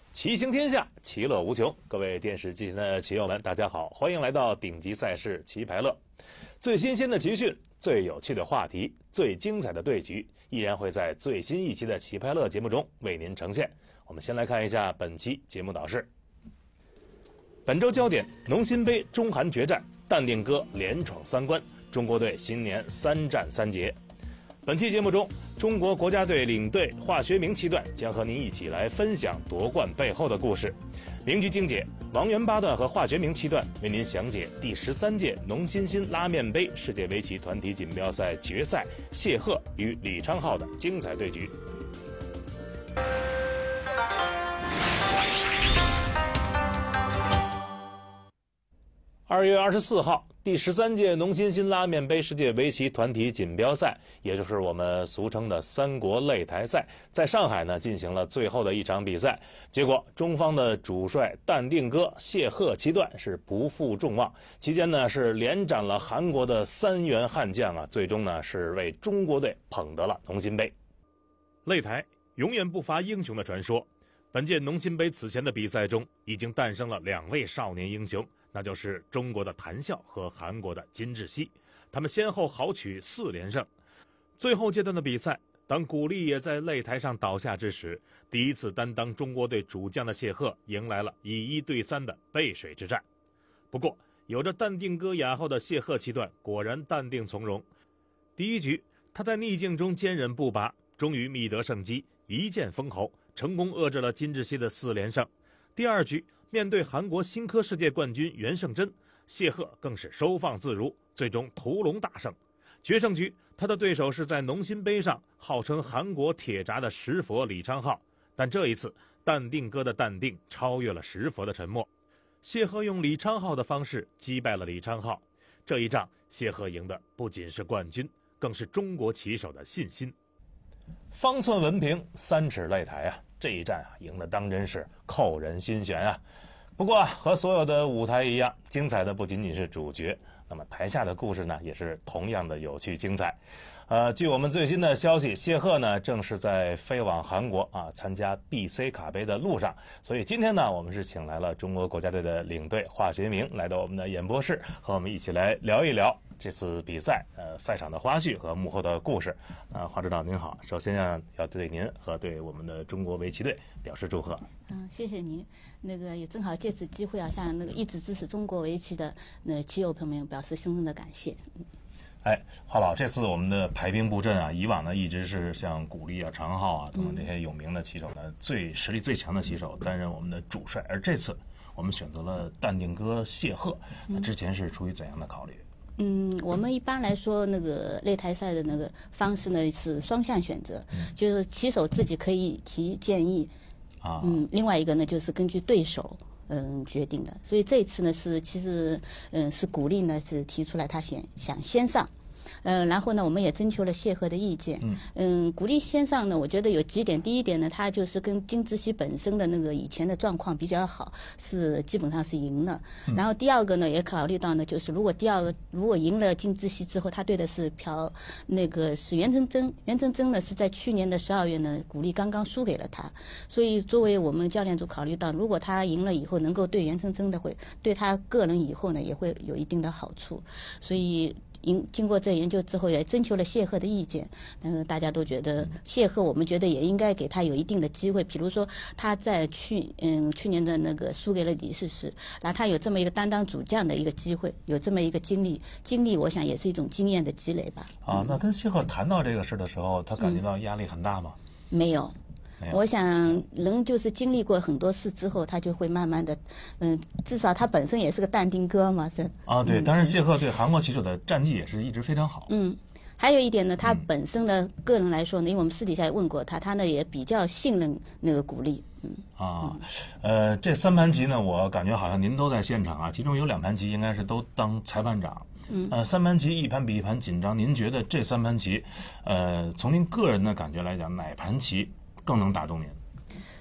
骑行天下，其乐无穷。各位电视机前的骑友们，大家好，欢迎来到顶级赛事棋牌乐。最新鲜的集训，最有趣的话题，最精彩的对局，依然会在最新一期的棋牌乐节目中为您呈现。我们先来看一下本期节目导示。本周焦点：农心杯中韩决战，淡定哥连闯3关，中国队新年3战3捷。本期节目中，中国国家队领队华学明七段将和您一起来分享夺冠背后的故事。名局精解，王源八段和华学明七段为您详解第13届农心心拉面杯世界围棋团体锦标赛决赛谢赫与李昌镐的精彩对局。2月24号，第13届农心心拉面杯世界围棋团体锦标赛，也就是我们俗称的3国擂台赛，在上海呢进行了最后的一场比赛。结果，中方的主帅淡定哥谢赫七段是不负众望，期间呢是连斩了韩国的3员悍将啊，最终呢是为中国队捧得了农心杯。擂台永远不乏英雄的传说，本届农心杯此前的比赛中已经诞生了2位少年英雄。那就是中国的谭笑和韩国的金智熙，他们先后豪取4连胜。最后阶段的比赛，当古力也在擂台上倒下之时，第一次担当中国队主将的谢赫迎来了以1对3的背水之战。不过，有着淡定哥雅号的谢赫七段果然淡定从容。第一局，他在逆境中坚韧不拔，终于觅得胜机，一剑封喉，成功遏制了金智熙的4连胜。第二局，面对韩国新科世界冠军袁胜珍，谢赫更是收放自如，最终屠龙大胜。决胜局，他的对手是在农心杯上号称韩国铁闸的石佛李昌镐，但这一次淡定哥的淡定超越了石佛的沉默。谢赫用李昌镐的方式击败了李昌镐，这一仗谢赫赢的不仅是冠军，更是中国棋手的信心。方寸文凭，3尺擂台啊，这一战啊赢得当真是扣人心弦啊。不过和所有的舞台一样，精彩的不仅仅是主角，那么台下的故事呢也是同样的有趣精彩。据我们最新的消息，谢赫呢正是在飞往韩国啊参加 BC 卡杯的路上，所以今天呢我们是请来了中国国家队的领队华学明来到我们的演播室，和我们一起来聊一聊这次比赛赛场的花絮和幕后的故事。华指导您好，首先要对您和对我们的中国围棋队表示祝贺。 谢谢您。也正好借此机会啊，向一直支持中国围棋的棋友朋友们表示深深的感谢。 华老，这次我们的排兵布阵啊，以往呢一直是像古力啊、常浩啊等等这些有名的棋手呢，实力最强的棋手担任我们的主帅，而这次我们选择了淡定哥谢赫，那之前是出于怎样的考虑？ 我们一般来说擂台赛的方式呢是双向选择，就是棋手自己可以提建议啊，另外一个呢就是根据对手决定的。所以这一次呢是古力呢是提出来他想先上。然后呢，我们也征求了谢赫的意见。古力先上呢，我觉得有几点。第一点呢，他就是跟金智熙本身的以前的状况比较好，是基本上是赢了。然后第二个呢，也考虑到呢，就是如果赢了金智熙之后，他对的是是袁承珍。袁承珍呢是在去年的12月呢，古力刚刚输给了他，所以作为我们教练组考虑到，如果他赢了以后，能够对袁承珍会对他个人以后呢也会有一定的好处，所以。经过这研究之后，也征求了谢赫的意见。大家都觉得谢赫，我们觉得也应该给他有一定的机会。比如说他在去年的输给了李世石，那他有这么一个担当主将的一个机会，有这么一个经历，我想也是一种经验的积累吧。 那跟谢赫谈到这个事的时候，他感觉到压力很大吗？ 没有。我想人就是经历过很多事之后，他就会慢慢的，至少他本身也是个淡定哥嘛，是啊，对。当然，谢赫对韩国棋手的战绩也是一直非常好。 还有一点呢，他本身的个人来说呢，因为我们私底下也问过他呢也比较信任古力。 这3盘棋呢，我感觉好像您都在现场啊，其中有2盘棋应该是都当裁判长。3盘棋一盘比一盘紧张，您觉得这3盘棋，从您个人的感觉来讲，哪盘棋更能打动您？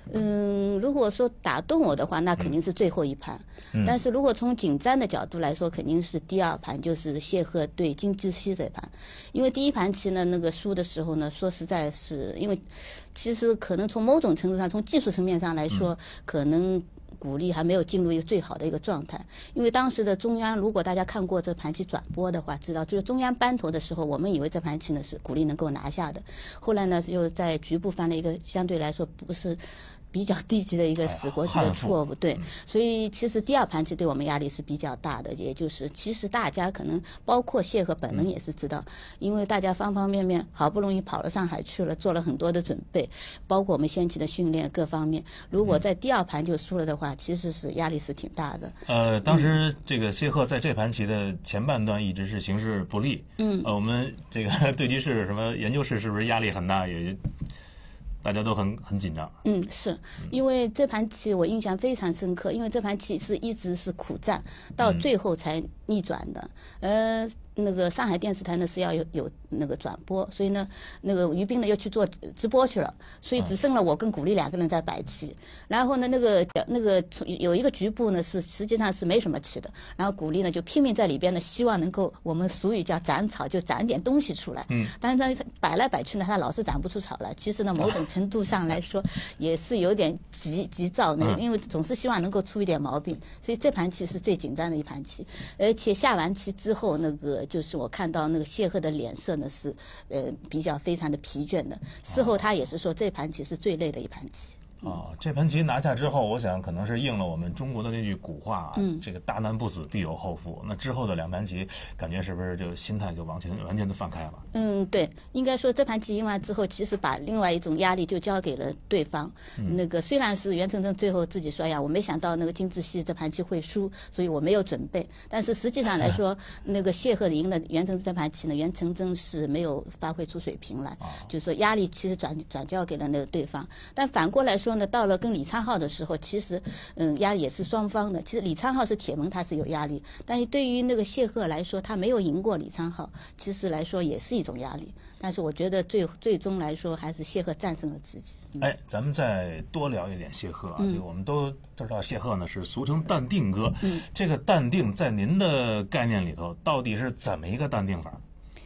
如果说打动我的话，那肯定是最后一盘。但是如果从紧张的角度来说，肯定是第二盘，就是谢赫对金智熙这盘。因为第一盘棋呢，那个输的时候呢，说实在是因为其实可能从某种程度上，从技术层面上来说，可能古力还没有进入一个最好的一个状态。因为当时的中央，如果大家看过这盘棋转播的话，知道就是中央扳头的时候，我们以为这盘棋呢是古力能够拿下的，后来呢就在局部犯了一个相对来说不是比较低级的一个死活级的错误，对，所以其实第二盘棋对我们压力是比较大的，也就是其实大家可能包括谢赫本人也是知道，因为大家方方面面好不容易跑到上海去了，做了很多的准备，包括我们先期的训练各方面，如果在第二盘就输了的话，其实是压力是挺大的。 当时这个谢赫在这盘棋的前半段一直是形势不利，我们这个对局室什么研究室是不是压力很大，也大家都很紧张。 是因为这盘棋我印象非常深刻，因为这盘棋是一直是苦战，到最后才逆转的。那个上海电视台呢是要有那个转播，所以呢，那个于斌呢又去做直播去了，所以只剩了我跟古力两个人在摆棋。然后呢，那个有一个局部呢是实际上是没什么棋的，然后古力呢就拼命在里边呢，希望能够我们俗语叫斩草，就斩点东西出来。但是他摆来摆去呢，他老是斩不出草来。其实呢，某种程度上来说也是有点急躁那个，因为总是希望能够出一点毛病，所以这盘棋是最紧张的一盘棋。而且下完棋之后，那个就是我看到那个谢赫的脸色呢是比较非常的疲倦的，事后他也是说这盘棋是最累的一盘棋。 这盘棋拿下之后，我想可能是应了我们中国的那句古话，这个大难不死必有后福。那之后的两盘棋，感觉是不是就心态就完全的放开了？ 对，应该说这盘棋赢完之后，其实把另外一种压力就交给了对方。那个虽然是袁承珍最后自己说呀，我没想到那个金智熙这盘棋会输，所以我没有准备。但是实际上来说，那个谢赫赢了袁承珍这盘棋呢，袁承珍是没有发挥出水平来，就是说压力其实转交给了那个对方。但反过来说呢，到了跟李昌镐的时候，其实压力也是双方的。其实李昌镐是铁门，他是有压力，但是对于那个谢赫来说，他没有赢过李昌镐，其实来说也是一种压力。但是我觉得最终来说，还是谢赫战胜了自己。 咱们再多聊一点谢赫啊。我们都知道谢赫呢是俗称淡定哥。这个淡定在您的概念里头，到底是怎么一个淡定法？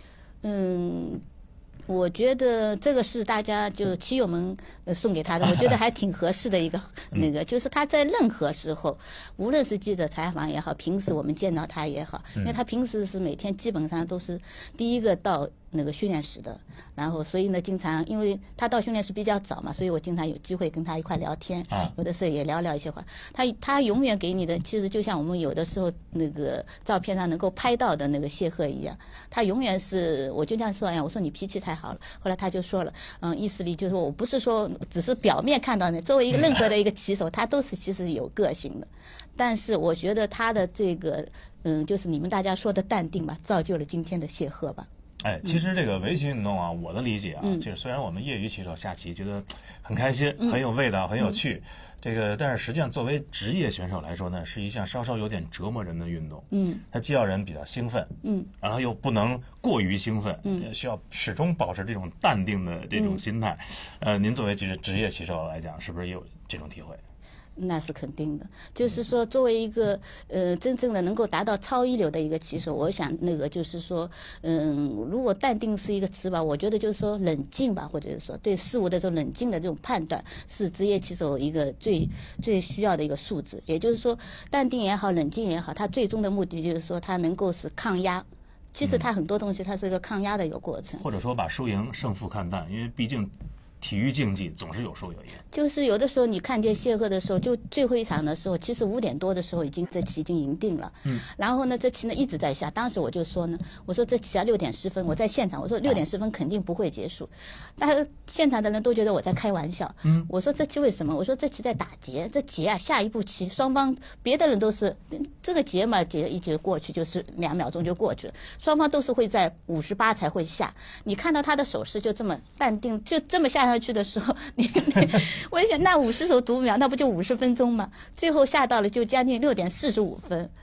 我觉得这个是大家就棋友们送给他的，我觉得还挺合适的一个那个，就是他在任何时候，无论是记者采访也好，平时我们见到他也好，因为他平时是每天基本上都是第一个到那个训练室的，然后所以呢，经常因为他到训练室比较早嘛，所以我经常有机会跟他一块聊天，有的时候也聊一些话。他永远给你的，其实就像我们有的时候那个照片上能够拍到的那个谢赫一样，他永远是，我就这样说呀，我说你脾气太好了，后来他就说了，意思里就是说我不是说只是表面看到的，作为一个任何的一个棋手，他都是其实有个性的，但是我觉得他的这个就是你们大家说的淡定吧，造就了今天的谢赫吧。 其实这个围棋运动啊，我的理解啊，就是虽然我们业余棋手下棋觉得很开心、很有味道、很有趣，但是实际上作为职业选手来说呢，是一项稍稍有点折磨人的运动。它既要人比较兴奋，然后又不能过于兴奋，需要始终保持这种淡定的这种心态。您作为职业棋手来讲，是不是也有这种体会？ 那是肯定的，就是说作为一个真正的能够达到超一流的一个棋手，我想那个就是说如果淡定是一个词吧，我觉得就是说冷静吧，或者是说对事物的这种冷静的这种判断，是职业棋手一个最需要的一个素质。也就是说淡定也好，冷静也好，它最终的目的就是说它能够是抗压。其实它很多东西它是一个抗压的一个过程， 或者说把输赢胜负看淡，因为毕竟体育竞技总是有输有赢， 就是有的时候你看见谢赫的时候，就最后一场的时候，其实5点多的时候这棋已经赢定了。然后呢，这棋呢一直在下。当时我就说呢，我说这棋6点10分，我在现场，我说6点10分肯定不会结束。但是现场的人都觉得我在开玩笑。我说这棋为什么？我说这棋在打劫，这劫啊，下一步棋双方别的人都是这个劫嘛，劫一劫过去就是2秒钟就过去了，双方都是会在58才会下。你看到他的手势就这么淡定，就这么下上去的时候，我一想，那50手读秒，那不就50分钟吗？最后下到了就将近6点45分。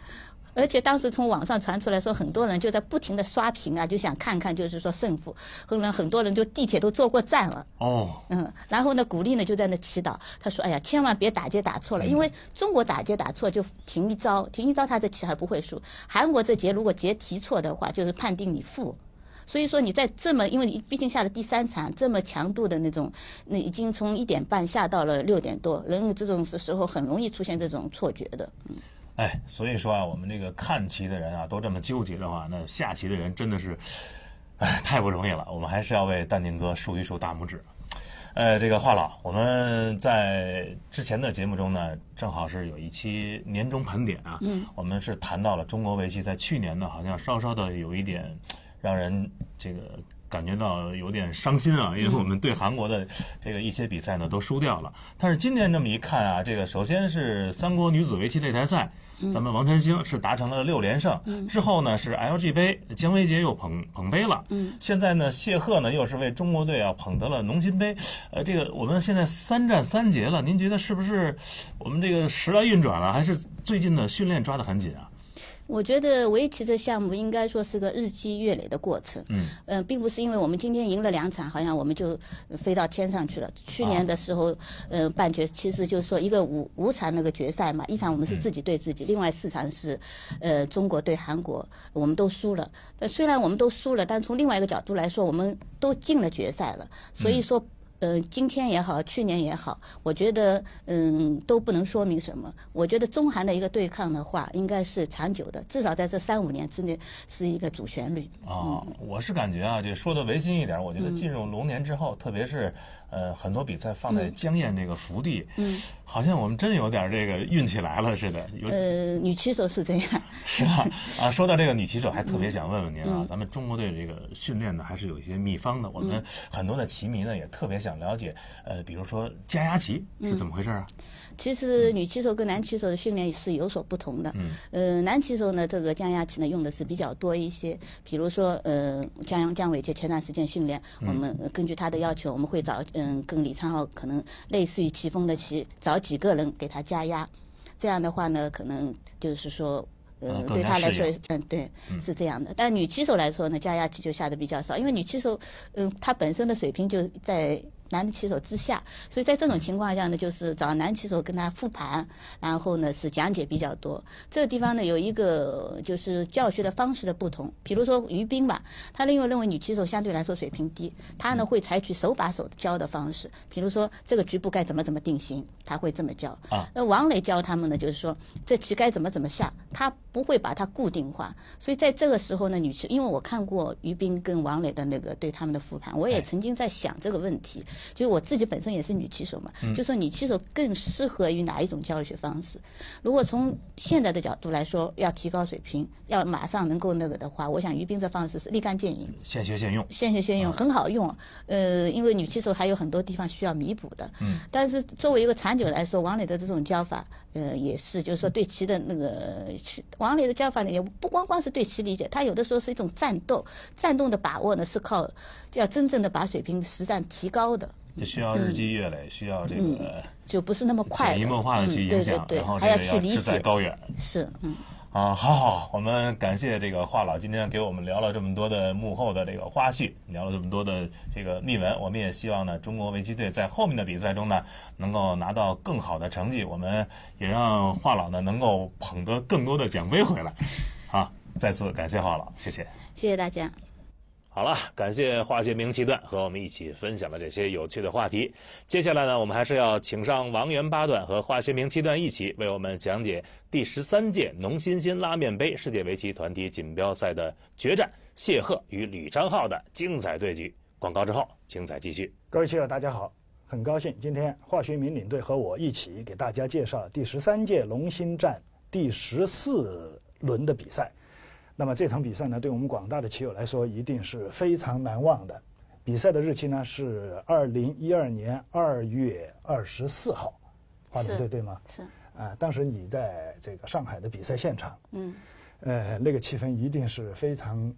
而且当时从网上传出来说，很多人就在不停的刷屏啊，就想看看就是说胜负。后来很多人就地铁都坐过站了。然后呢，鼓励呢就在那祈祷。他说：“哎呀，千万别打劫打错了，因为中国打劫打错就停一招，他这棋还不会输。韩国这劫如果劫提错的话，就是判定你负。所以说你在这么，因为你毕竟下了第3场，这么强度的那种，那已经从1点半下到了6点多，人这种时候很容易出现这种错觉的。” 所以说啊，我们这个看棋的人啊，都这么纠结的话，那下棋的人真的是，太不容易了。我们还是要为淡定哥竖一竖大拇指。这个华老，我们在之前的节目中呢，正好是有一期年终盘点啊，我们是谈到了中国围棋在去年呢，好像稍稍的有一点让人这个感觉到有点伤心啊，因为我们对韩国的这个一些比赛呢都输掉了。但是今年这么一看啊，这个首先是三国女子围棋擂台赛，咱们王传星是达成了6连胜，之后呢是 LG 杯，姜维杰又捧杯了，现在呢谢赫呢又是为中国队啊捧得了农心杯，这个我们现在3战3捷了，您觉得是不是我们这个时来运转了，还是最近的训练抓得很紧啊？ 我觉得围棋这项目应该说是个日积月累的过程，并不是因为我们今天赢了2场，好像我们就飞到天上去了。去年的时候，半决其实就是说一个五场那个决赛嘛，1场我们是自己对自己，另外4场是中国对韩国，我们都输了。虽然我们都输了，但从另外一个角度来说，我们都进了决赛了，所以说。今天也好，去年也好，我觉得都不能说明什么。我觉得中韩的一个对抗的话，应该是长久的，至少在这3-5年之内是一个主旋律。 我是感觉啊，就说的违心一点，我觉得进入龙年之后，特别是很多比赛放在江堰这个福地，好像我们真有点这个运气来了似的。 女棋手是这样。 是吧？说到这个女棋手，还特别想问问您啊，咱们中国队这个训练呢，还是有一些秘方的。我们很多的棋迷呢，也特别想了解，比如说加压棋是怎么回事啊？ 其实女棋手跟男棋手的训练是有所不同的。男棋手呢，这个降压棋呢用的是比较多一些，比如说姜伟杰前段时间训练，我们根据他的要求，我们会找跟李昌镐可能类似于棋风的棋，找几个人给他加压，这样的话呢，可能就是说。对他来说，对，是这样的。但女棋手来说呢，加压棋就下的比较少，因为女棋手，她本身的水平就在男的棋手之下，所以在这种情况下呢，就是找男棋手跟他复盘，然后呢是讲解比较多。这个地方呢有一个就是教学的方式的不同，比如说于冰吧，他因为认为女棋手相对来说水平低，他呢会采取手把手教的方式，比如说这个局部该怎么定型，他会这么教。王磊教他们呢，就是说这棋该怎么下，他不会把它固定化。所以在这个时候呢，因为我看过于冰跟王磊的那个对他们的复盘，我也曾经在想这个问题。就是我自己本身也是女棋手嘛，就说女棋手更适合于哪一种教学方式？如果从现在的角度来说，要提高水平，要马上能够那个的话，我想于冰这方式是立竿见影， 现学现用， 很好用。因为女棋手还有很多地方需要弥补的。但是作为一个长久来说，王磊的这种教法，也是就是说对棋的那个王磊的教法呢，也不光是对棋理解，他有的时候是一种战斗的把握呢，是靠要真正的把水平实战提高的。 就需要日积月累，需要这个就不是那么快潜移默化的去影响，然后还要去理解， 志在高远。 是， 好，我们感谢这个华老今天给我们聊了这么多的幕后的这个花絮，聊了这么多的这个秘闻。我们也希望呢，中国围棋队在后面的比赛中呢，能够拿到更好的成绩。我们也让华老呢能够捧得更多的奖杯回来。好，再次感谢华老，谢谢， 谢谢大家。 好了，感谢华学名棋段和我们一起分享了这些有趣的话题。接下来呢，我们还是要请上王源八段和华学名棋段一起为我们讲解第13届农心辛拉面杯世界围棋团体锦标赛的决战，谢赫与吕昌镐的精彩对局。广告之后，精彩继续。 各位棋友，大家好，很高兴今天华学名领队和我一起给大家介绍第13届龙心战第14轮的比赛。那么这场比赛呢，对我们广大的棋友来说，一定是非常难忘的。比赛的日期呢是2012年2月24号，华明对吗？ 是。 当时你在这个上海的比赛现场，那个气氛一定是非常，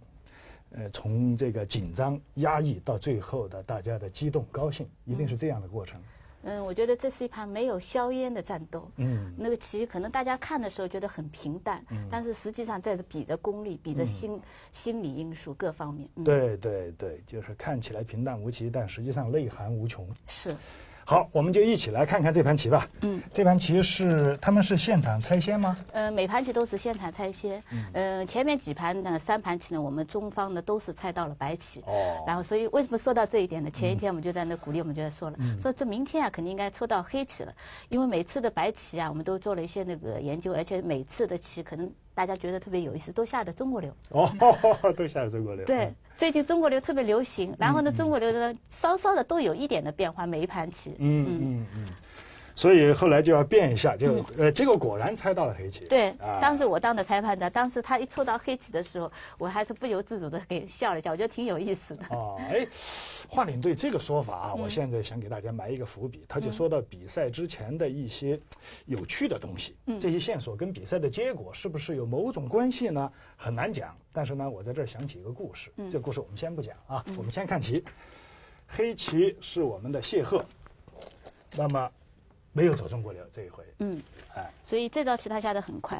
从这个紧张压抑到最后的大家的激动高兴，一定是这样的过程。 我觉得这是一盘没有硝烟的战斗。那个棋可能大家看的时候觉得很平淡，但是实际上在这比的功力，比的心理因素各方面。 对，就是看起来平淡无奇，但实际上内涵无穷。 是。 好，我们就一起来看看这盘棋吧。这盘棋他们是现场拆先吗？ 每盘棋都是现场拆先。前面几盘呢，3盘棋呢，我们中方呢都是猜到了白棋。然后所以为什么说到这一点呢？前一天我们就在那鼓励，我们就在说了，说这明天啊肯定应该抽到黑棋了，因为每次的白棋啊，我们都做了一些那个研究，而且每次的棋可能大家觉得特别有意思，都下的中国流。 都下的中国流。 对。最近中国流特别流行，然后呢，中国流呢稍稍的都有一点的变化，每一盘棋。 所以后来就要变一下，结果果然猜到了黑棋。 对，当时我当的裁判的，当时他一抽到黑棋的时候，我还是不由自主的给笑了一下，我觉得挺有意思的。 华领队这个说法啊，我现在想给大家埋一个伏笔，他就说到比赛之前的一些有趣的东西，这些线索跟比赛的结果是不是有某种关系呢？很难讲。但是呢，我在这儿想起一个故事，这个故事我们先不讲啊，我们先看棋。黑棋是我们的谢赫，那么没有走中国流这一回。 所以这道棋他下得很快。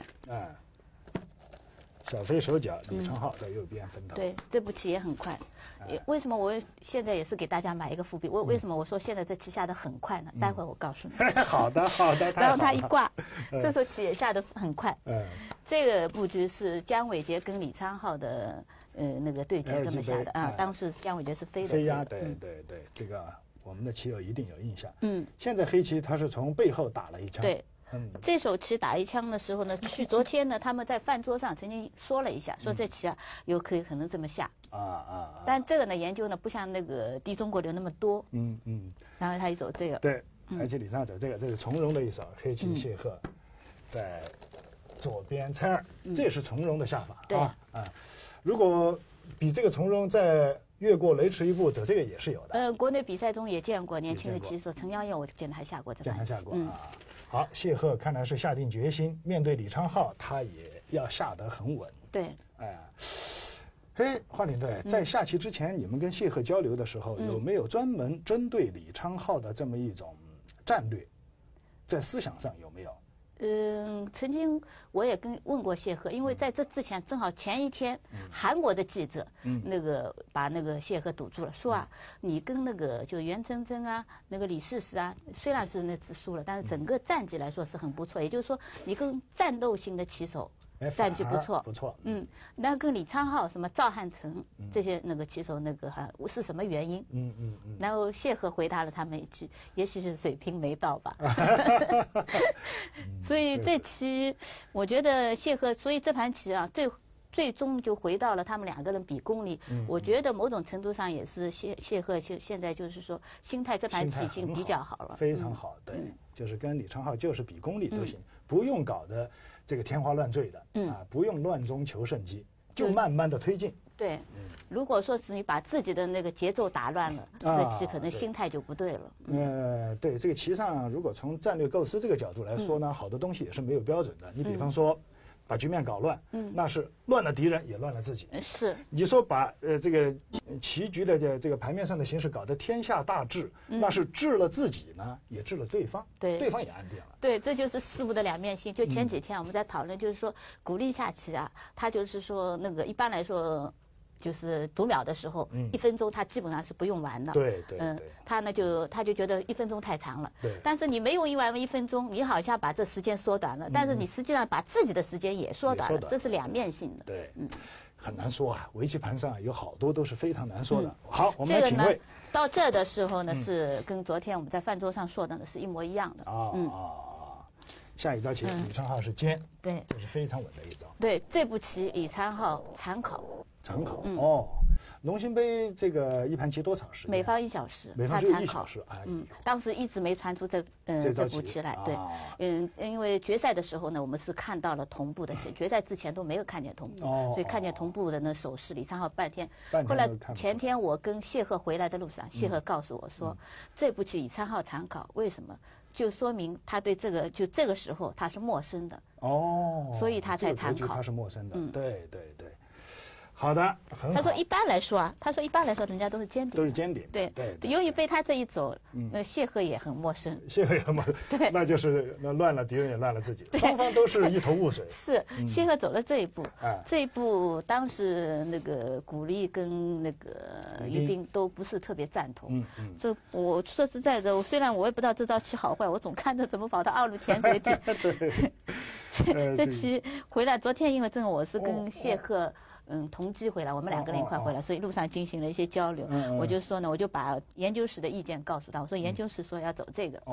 小飞手脚，李昌镐在右边分头。 对，这步棋也很快。为什么我现在也是给大家埋一个伏笔？为什么我说现在这棋下得很快呢？待会儿我告诉你。 好的。 然后他一挂，这手棋也下得很快。这个布局是姜伟杰跟李昌镐的那个对局这么下的啊。当时姜伟杰是飞的。 飞压，对，这个我们的棋友一定有印象。现在黑棋他是从背后打了一枪。 对。这手棋打一枪的时候呢，昨天呢，他们在饭桌上曾经说了一下，说这棋啊可能这么下但这个呢研究呢不像那个低中国流那么多。然后他一走这个。 对，而且李昌镐走这个是从容的一手，黑棋谢赫在左边拆2，这也是从容的下法啊。如果比这个从容再越过雷池一步走这个也是有的。 国内比赛中也见过年轻的棋手陈阳燕，我见他还下过这盘棋。 好，谢赫看来是下定决心，面对李昌镐，他也要下得很稳。 对， 华领队，在下棋之前，你们跟谢赫交流的时候，有没有专门针对李昌镐的这么一种战略？在思想上有没有？ 曾经我也问过谢赫，因为在这之前正好前一天，韩国的记者那个把那个谢赫堵住了，说啊，你跟那个就袁铮铮啊，那个李世石啊，虽然是那次输了，但是整个战绩来说是很不错，也就是说你跟战斗型的棋手战绩不错，那跟李昌镐什么赵汉成这些那个棋手那个是什么原因？然后谢赫回答了他们一句，也许是水平没到吧。所以这棋，我觉得谢赫，所以这盘棋啊，最终就回到了他们2个人比功力。我觉得某种程度上也是谢赫现在就是说心态这盘棋已经比较好了， 非常好。对，就是跟李昌镐就是比功力都行，不用搞得这个天花乱坠的不用乱中求胜机，就慢慢的推进。 对，如果说是你把自己的那个节奏打乱了，这棋可能心态就不对了。 对，这个棋上如果从战略构思这个角度来说呢，好多东西也是没有标准的。你比方说，把局面搞乱，那是乱了敌人也乱了自己。 是， 你说把这个棋局的这个盘面上的形势搞得天下大治，那是治了自己呢，也治了对方，对方也安定了。 对，这就是事物的两面性。就前几天我们在讨论，就是说鼓励下棋啊，他就是说那个一般来说。就是读秒的时候，1分钟他基本上是不用完的。 对， 他就觉得1分钟太长了。 对。 但是你没用完1分钟，你好像把这时间缩短了，但是你实际上把自己的时间也缩短了，这是两面性的。 对，很难说啊，围棋盘上有好多都是非常难说的。好，我们来品味。 到这的时候呢，是跟昨天我们在饭桌上说的呢是一模一样的。 下一招棋，李昌镐是尖， 对， 这是非常稳的一招。 对，这步棋李昌镐长考。 龙兴杯这个一盘棋多长时间？ 每方1小时， 每方只有1小时。 当时一直没传出这步棋来。对，因为决赛的时候呢，我们是看到了同步的，决赛之前都没有看见同步，所以看见同步的那手势，李昌镐半天。后来前天我跟谢赫回来的路上，谢赫告诉我说，这步棋李昌镐长考，为什么？就说明他对这个时候他是陌生的。所以他才长考。 他是陌生的。对。 好的，很好。 他说一般来说啊，人家都是尖顶， 都是尖顶。 对对。 由于被他这一走，谢赫也很陌生。 谢赫也很陌生。 对。 那就是那乱了敌人也乱了自己，双方都是一头雾水。 是，谢赫走了这一步，这一步当时那个古力跟那个于斌都不是特别赞同。这我说实在的，虽然我也不知道这招棋好坏，我总看着怎么跑到2路潜水艇。这棋回来，昨天因为正好我是跟谢赫。同机回来，我们2个人一块回来，所以路上进行了一些交流。我就说呢，我就把研究室的意见告诉他，我说研究室说要走这个。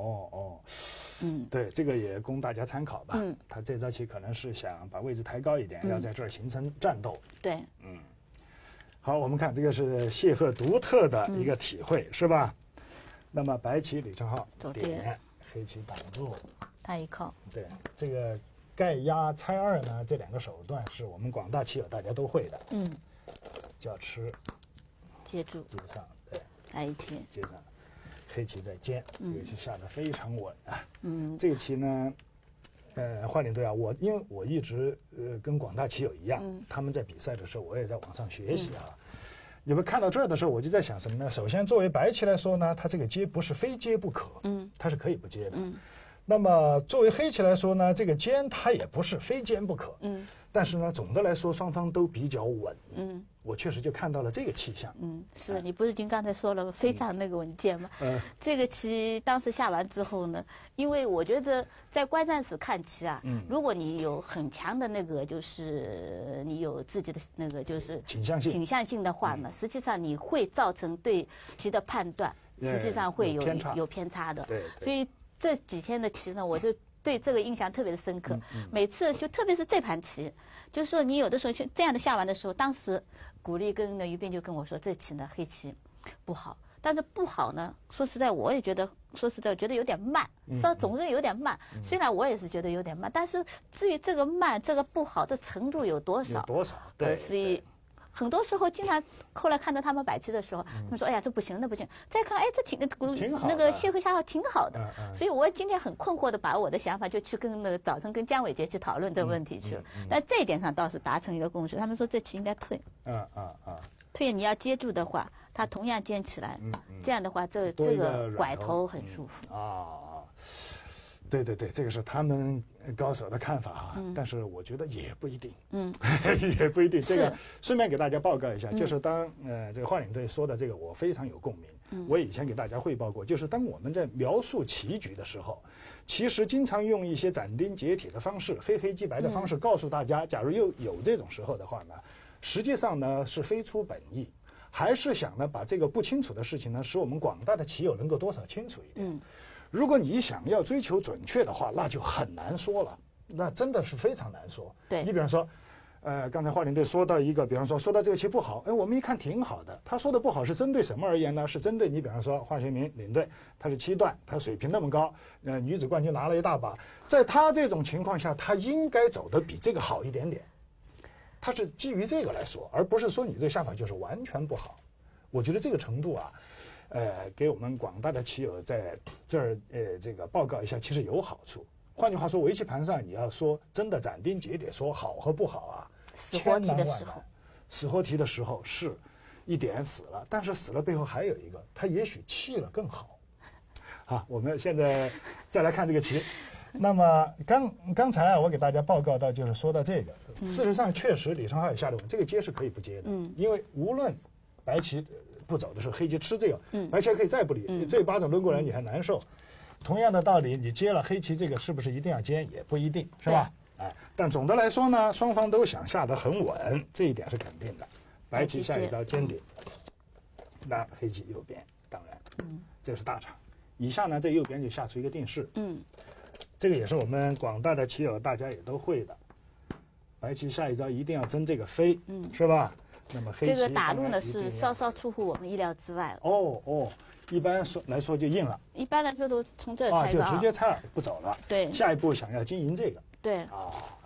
对，这个也供大家参考吧。他这招棋可能是想把位置抬高一点，要在这儿形成战斗。 对， 好，我们看这个是谢赫独特的一个体会，是吧？那么白棋李承浩点，黑棋挡住， 他一靠。 对，这个。盖压猜2呢，这2个手段是我们广大棋友大家都会的。叫吃， 接住， 接上，对， 来一贴， 接上，黑棋在尖，这个棋下得非常稳啊。这个棋呢，华领队啊，因为我一直跟广大棋友一样，他们在比赛的时候，我也在网上学习啊。你们看到这儿的时候，我就在想什么呢？首先，作为白棋来说呢，它这个接不是非接不可，它是可以不接的。那么作为黑棋来说呢，这个尖它也不是非尖不可，但是呢，总的来说双方都比较稳，我确实就看到了这个气象。 是你不是已经刚才说了非常那个稳健吗？这个棋当时下完之后呢，因为我觉得在观战室看棋啊，如果你有很强的那个就是你有自己的那个就是倾向性的话呢，实际上你会造成对棋的判断实际上会有偏差的。 对， 所以这几天的棋呢，我就对这个印象特别的深刻。每次就特别是这盘棋，就是说你有的时候去这样的下完的时候，当时古力跟于斌就跟我说，这棋呢黑棋不好，但是不好呢，说实在我也觉得，觉得有点慢，总是有点慢。虽然我也是觉得有点慢，但是至于这个慢，这个不好的程度有多少？ 对， 所以。很多时候，经常后来看到他们摆棋的时候，他们说：“哎呀，这不行，那不行。”再看，哎，这那个谢慧下号挺好的。所以我今天很困惑的把我的想法就去跟那个早晨跟姜伟杰去讨论这个问题去了。但这一点上倒是达成一个共识，他们说这棋应该退。退你要接住的话，它同样尖起来，这样的话，这个拐头很舒服。 对，这个是他们高手的看法啊，但是我觉得也不一定，也不一定。这个顺便给大家报告一下，就是当这个华领队说的这个，我非常有共鸣。我以前给大家汇报过，就是当我们在描述棋局的时候，其实经常用一些斩钉截铁的方式、非黑即白的方式告诉大家，假如又有这种时候的话呢，实际上呢是非出本意，还是想呢把这个不清楚的事情呢，使我们广大的棋友能够多少清楚一点。如果你想要追求准确的话，那就很难说了，那真的是非常难说。 对， 你比方说，刚才华领队说到一个，比方说到这个棋不好，我们一看挺好的。他说的不好是针对什么而言呢？是针对你，比方说华学明领队，他是7段，他水平那么高，女子冠军拿了一大把，在他这种情况下，他应该走得比这个好一点点。他是基于这个来说，而不是说你这个下法就是完全不好。我觉得这个程度啊。给我们广大的棋友在这儿这个报告一下，其实有好处。换句话说，围棋盘上你要说真的斩钉截铁说好和不好啊， 死活题的时候， 死活题的时候是一点死了，但是死了背后还有一个，他也许弃了更好。我们现在再来看这个棋。那么刚才我给大家报告到，就是说到这个，事实上确实李承浩也下得稳，这个接是可以不接的，因为无论白棋不走的时候，黑棋吃这个，白棋可以再不理，这8种抡过来你还难受。同样的道理，你接了黑棋这个是不是一定要接也不一定，是吧？但总的来说呢，双方都想下得很稳，这一点是肯定的。白棋下一招尖顶，那黑棋右边，当然，这是大场。以下呢，这右边就下出一个定式，这个也是我们广大的棋友大家也都会的。白棋下一招一定要争这个飞，是吧？那么黑棋这个打路呢是稍稍出乎我们意料之外了。一般来说就硬了。 一般来说都从这儿拆就直接拆了不走了。 对。 下一步想要经营这个。 对。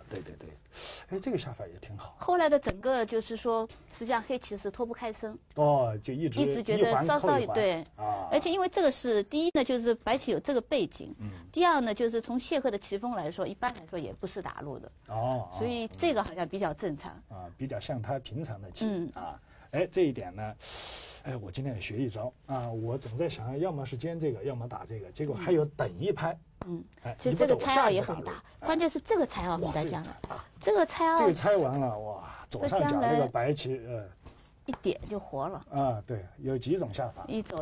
对对对，哎，这个下法也挺好。 后来的整个就是说，实际上黑棋是脱不开身。 哦，就一直觉得稍稍对啊。 而且因为这个是第一呢，就是白棋有这个背景；第二呢，就是从谢赫的棋风来说，一般来说也不是打入的。 哦。 所以这个好像比较正常。 啊，比较像他平常的棋啊。哎，这一点呢，哎，我今天也学一招啊！我总在想，要么是尖这个，要么打这个，结果还有等一拍。 哎，其实这个猜奥也很大，关键是这个猜奥很大将来。这个猜奥， 这个猜完了，哇，左上角这个白棋， 一点就活了。 啊，对，有几种下法。 一走，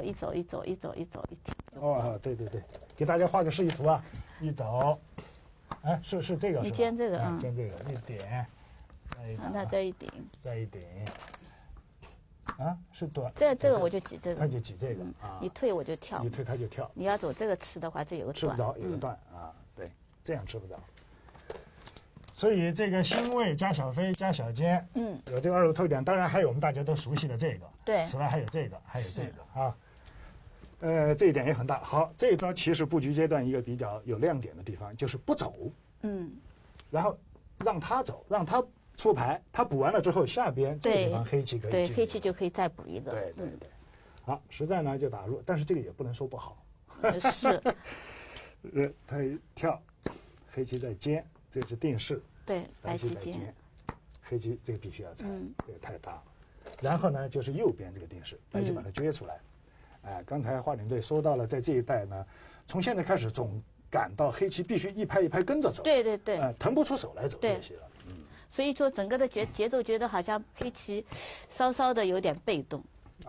哦，对对对，给大家画个示意图啊！一走，哎，是这个。 你尖这个啊，尖这个一点。 那再一顶， 再一顶，啊，是短。 这个我就挤这个， 他就挤这个啊。 你退我就跳， 你退他就跳。 你要走这个吃的话，这有个吃不着，有个断啊。对，这样吃不着。所以这个辛未加小飞加小尖，有这个2个特点。当然还有我们大家都熟悉的这个， 对。 此外还有这个，还有这个啊。这一点也很大。好，这一招其实布局阶段一个比较有亮点的地方就是不走，然后让他走，让他出牌，他补完了之后，下边这个地方黑棋可以对，黑棋就可以再补一个。 对对对，好，实战呢就打入，但是这个也不能说不好。 是， 他一跳，黑棋在尖，这是定式。 对， 白棋在尖，黑棋这个必须要猜，这个太大了。然后呢，就是右边这个定式，白棋把它撅出来。哎，刚才华领队说到了，在这一带呢，从现在开始总感到黑棋必须一拍一拍跟着走。 对对对， 腾不出手来走这些了。 所以说，整个的节奏觉得好像黑棋稍稍的有点被动。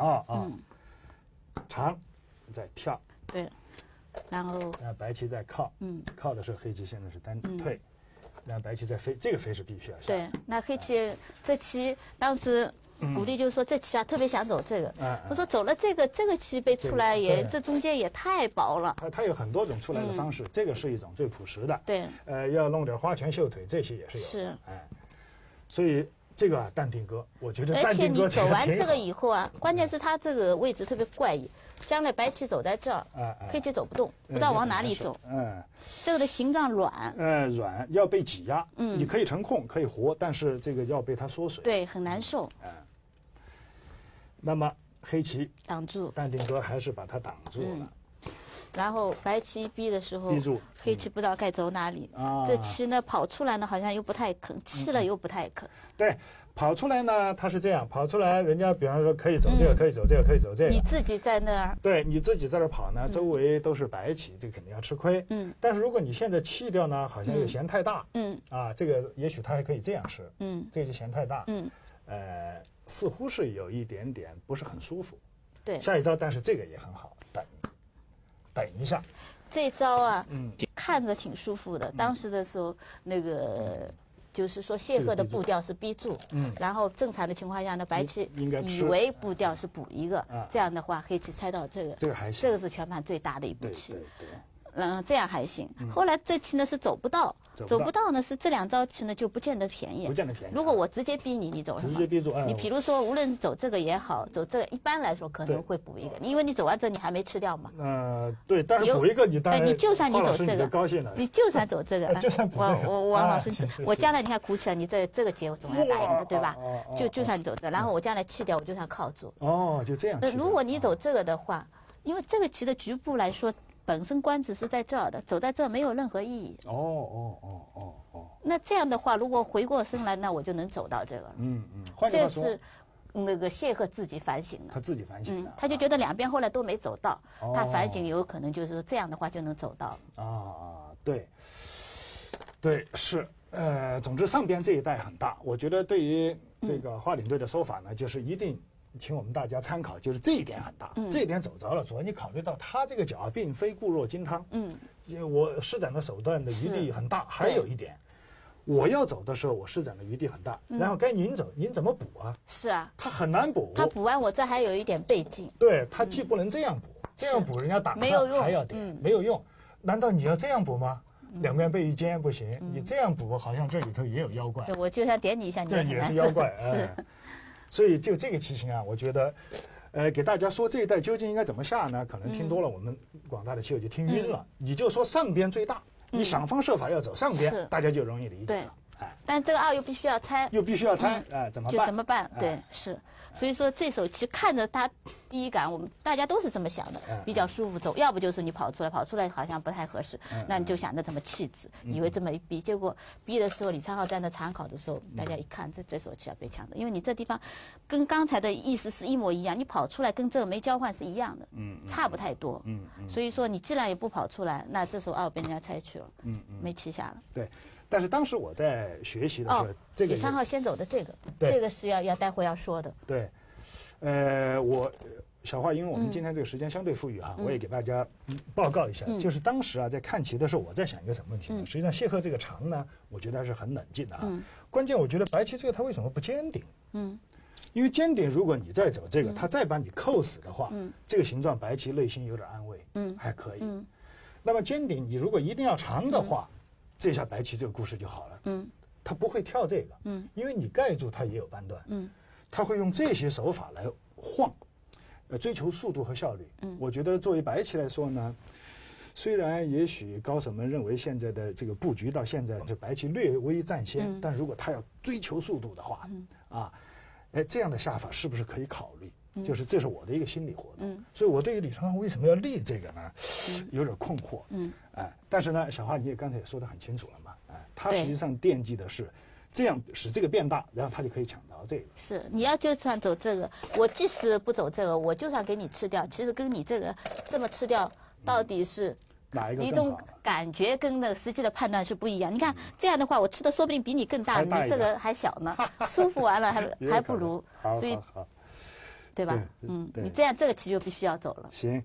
长，再跳。 对，然后白棋在靠，靠的时候黑棋现在是单退，然后白棋在飞，这个飞是必须要下。 对，那黑棋这棋当时鼓励就是说这棋特别想走这个，我说走了这个棋被出来这中间也太薄了。 它有很多种出来的方式，这个是一种最朴实的。 对， 要弄点花拳绣腿，这些也是有。 是， 所以这个淡定哥，我觉得淡定哥而且你走完这个以后啊，关键是他这个位置特别怪异，将来白棋走在这儿，黑棋走不动，不知道往哪里走。这个的形状软。 软要被挤压。你可以成空，可以活，但是这个要被它缩水。 对，很难受。 那么黑棋挡住， 淡定哥还是把它挡住了。 然后白棋一逼的时候， 逼住， 黑棋不知道该走哪里。这棋呢跑出来呢，好像又不太肯，气了又不太肯。 对，跑出来呢，他是这样跑出来，人家比方说可以走这个，可以走这个，可以走这个。 你自己在那儿。 对，你自己在那儿跑呢，周围都是白棋，这个肯定要吃亏。但是如果你现在弃掉呢，好像又嫌太大。这个也许他还可以这样吃。这个就嫌太大。似乎是有一点点不是很舒服。 对。 下一招，但是这个也很好，等一下。 这招啊，看着挺舒服的。当时的时候，那个就是说谢赫的步调是逼住，然后正常的情况下呢，白棋以为步调是补一个，这样的话黑棋猜到这个， 这个还行， 这个是全盘最大的一步棋。 对。 这样还行。后来这棋呢是走不到呢是这2招棋呢就不见得便宜。如果我直接逼你，你走什么？ 直接逼住。 你比如说，无论走这个也好，走这个一般来说可能会补一个，因为你走完这你还没吃掉嘛。 对，但是补一个你当然。 你就算你走这个， 高兴了。 你就算走这个， 就算补这个。 我王老师，我将来你看苦起来，你这个劫我总要打赢的，对吧？就算你走这，然后我将来弃掉，我就算靠住。 就这样。 如果你走这个的话，因为这个棋的局部来说。本身官子是在这儿的，走在这儿没有任何意义。那这样的话，如果回过身来，那我就能走到这个。这是那个谢赫自己反省的。 他自己反省的。 他就觉得两边后来都没走到，他反省有可能就是说这样的话就能走到。 对，是。总之上边这一带很大，我觉得对于这个华领队的说法呢，就是一定。请我们大家参考，就是这一点很大，这一点走着了。主要你考虑到他这个角并非固若金汤，我施展的手段的余地很大。还有一点，我要走的时候，我施展的余地很大，然后该您走，您怎么补啊？ 是啊， 他很难补。 他补完我这还有一点背劲。 对，他既不能这样补，这样补人家挡上还要点，没有用。难道你要这样补吗？两边背一尖不行，你这样补好像这里头也有妖怪。 对，我就想点你一下，你这也是妖怪。 是。 所以就这个棋形啊，我觉得，给大家说这一带究竟应该怎么下呢？可能听多了，我们广大的棋友就听晕了。你就说上边最大，你想方设法要走上边，大家就容易理解了。 但这个二又必须要拆， 怎么办？ 就怎么办？对，是。所以说这手棋看着它第一感，我们大家都是这么想的，比较舒服走。要不就是你跑出来好像不太合适，那你就想着怎么弃子，以为这么一逼，结果逼的时候，李昌镐在那参考的时候，大家一看这手棋要被抢的，因为你这地方跟刚才的意思是一模一样，你跑出来跟这个没交换是一样的，差不太多。所以说你既然也不跑出来，那这手二被人家拆去了，没棋下了。 对。但是当时我在学习的时候，这个李昌镐先走的这个是要待会要说的。 对，小花，因为我们今天这个时间相对富裕哈，我也给大家报告一下，就是当时啊在看棋的时候，我在想一个什么问题呢？实际上谢赫这个长呢，我觉得还是很冷静的啊。关键我觉得白棋这个他为什么不尖顶？因为尖顶如果你再走这个，他再把你扣死的话，这个形状白棋内心有点安慰，还可以。那么尖顶你如果一定要长的话，这下白棋这个故事就好了，他不会跳这个，因为你盖住他也有扳断，他会用这些手法来晃，追求速度和效率。我觉得作为白棋来说呢，虽然也许高手们认为现在的这个布局到现在是白棋略微占先，但如果他要追求速度的话，这样的下法是不是可以考虑？就是这是我的一个心理活动，所以我对于李昌镐为什么要立这个呢，有点困惑。但是呢，小花你也刚才也说得很清楚了嘛，他实际上惦记的是这样使这个变大，然后他就可以抢到这个。 是你要就算走这个，我即使不走这个，我就算给你吃掉，其实跟你这个这么吃掉，到底是哪一个一种感觉跟那个实际的判断是不一样。你看这样的话，我吃的说不定比你更大，你这个还小呢，舒服完了还不如，所以。对吧？你这样这个棋就必须要走了。 行，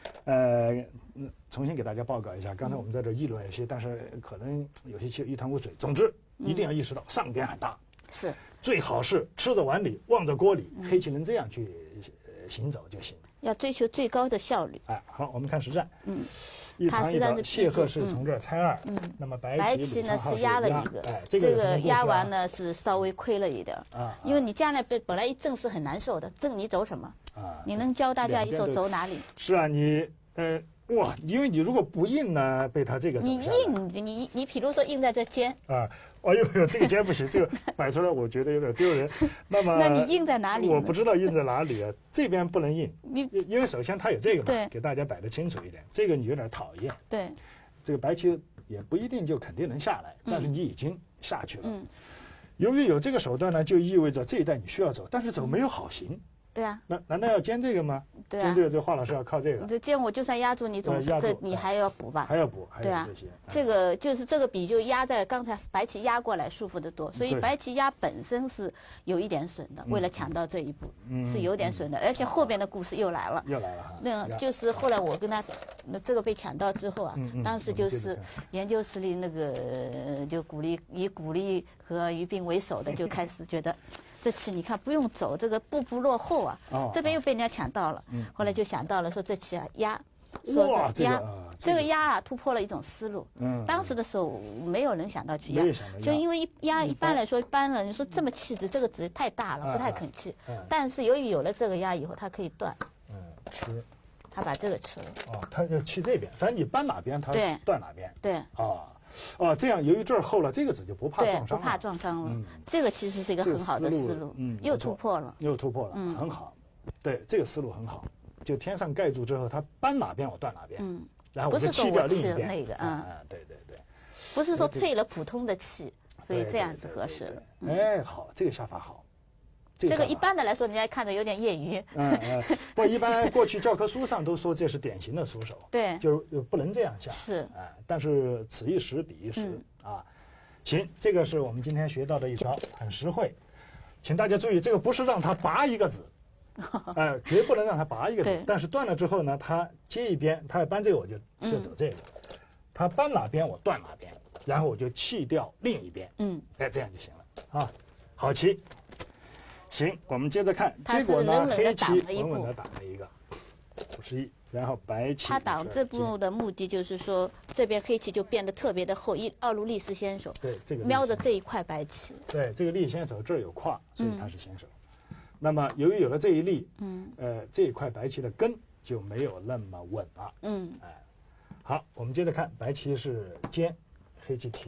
重新给大家报告一下，刚才我们在这议论一些，但是可能有些棋一滩污水。总之，一定要意识到上边很大， 是最好是吃着碗里望着锅里，黑棋能这样去行走就行。 要追求最高的效率。 好，我们看实战。一长一早，谢赫是从这儿拆二。那么白棋呢是压了一个，这个压完呢是稍微亏了一点。因为你将来本来一正是很难受的，正你走什么？你能教大家一手走哪里？ 是啊，你因为你如果不硬呢，被他这个你硬，你比如说硬在这尖。 这个尖不行，这个摆出来我觉得有点丢人。那你硬在哪里？ 我不知道硬在哪里啊。这边不能硬，因为首先它有这个嘛，给大家摆得清楚一点。这个你有点讨厌。 对， 这个白棋也不一定就肯定能下来，但是你已经下去了。由于有这个手段呢，就意味着这一带你需要走，但是走没有好形。 对啊， 难道要尖这个吗？ 对啊， 尖这个，华老师要靠这个。 这尖我就算压住你，总是你还要补吧？ 还要补， 对啊。这个就是这个比就压在刚才白棋压过来舒服得多，所以白棋压本身是有一点损的，为了抢到这一步是有点损的，而且后边的故事又来了。那就是后来我跟他这个被抢到之后啊，当时就是研究室里那个就以鼓励和于斌为首的就开始觉得。这棋你看不用走，这个步步落后啊，这边又被人家抢到了，后来就想到了说这棋啊压，这个压啊突破了一种思路。当时的时候没有人想到去压，就因为压一般来说，一般人说这么气子，这个子太大了，不太肯气。但是由于有了这个压以后，它可以断。 吃。 他把这个吃了。 他要气这边，反正你搬哪边，他断哪边。 对。 这样由于这儿厚了，这个子就不怕撞伤了。 不怕撞伤了。这个其实是一个很好的思路，又突破了， 很好。对，这个思路很好。就天上盖住之后，它搬哪边我断哪边。然后我就弃掉另一边。 那个对。 不是说退了普通的气，所以这样子合适了。好，这个下法好。 这个一般的来说，人家看着有点业余。 不，一般过去教科书上都说这是典型的出手。 对， 就是不能这样下。 是。 但是此一时彼一时啊。行，这个是我们今天学到的一招，很实惠。请大家注意，这个不是让他拔一个子，绝不能让他拔一个子。但是断了之后呢，他接一边，他要搬这个我就走这个，他搬哪边我断哪边，然后我就弃掉另一边。这样就行了啊。好棋。行，我们接着看，结果呢，黑棋稳稳地挡了一个51，然后白棋。 他挡这步的目的就是说，这边黑棋就变得特别的厚，二路力士先手。 对，这个瞄着这一块白棋。 对，这个力先手这儿有跨，所以他是先手。那么由于有了这一力，这一块白棋的根就没有那么稳了。好，我们接着看，白棋是尖，黑棋提。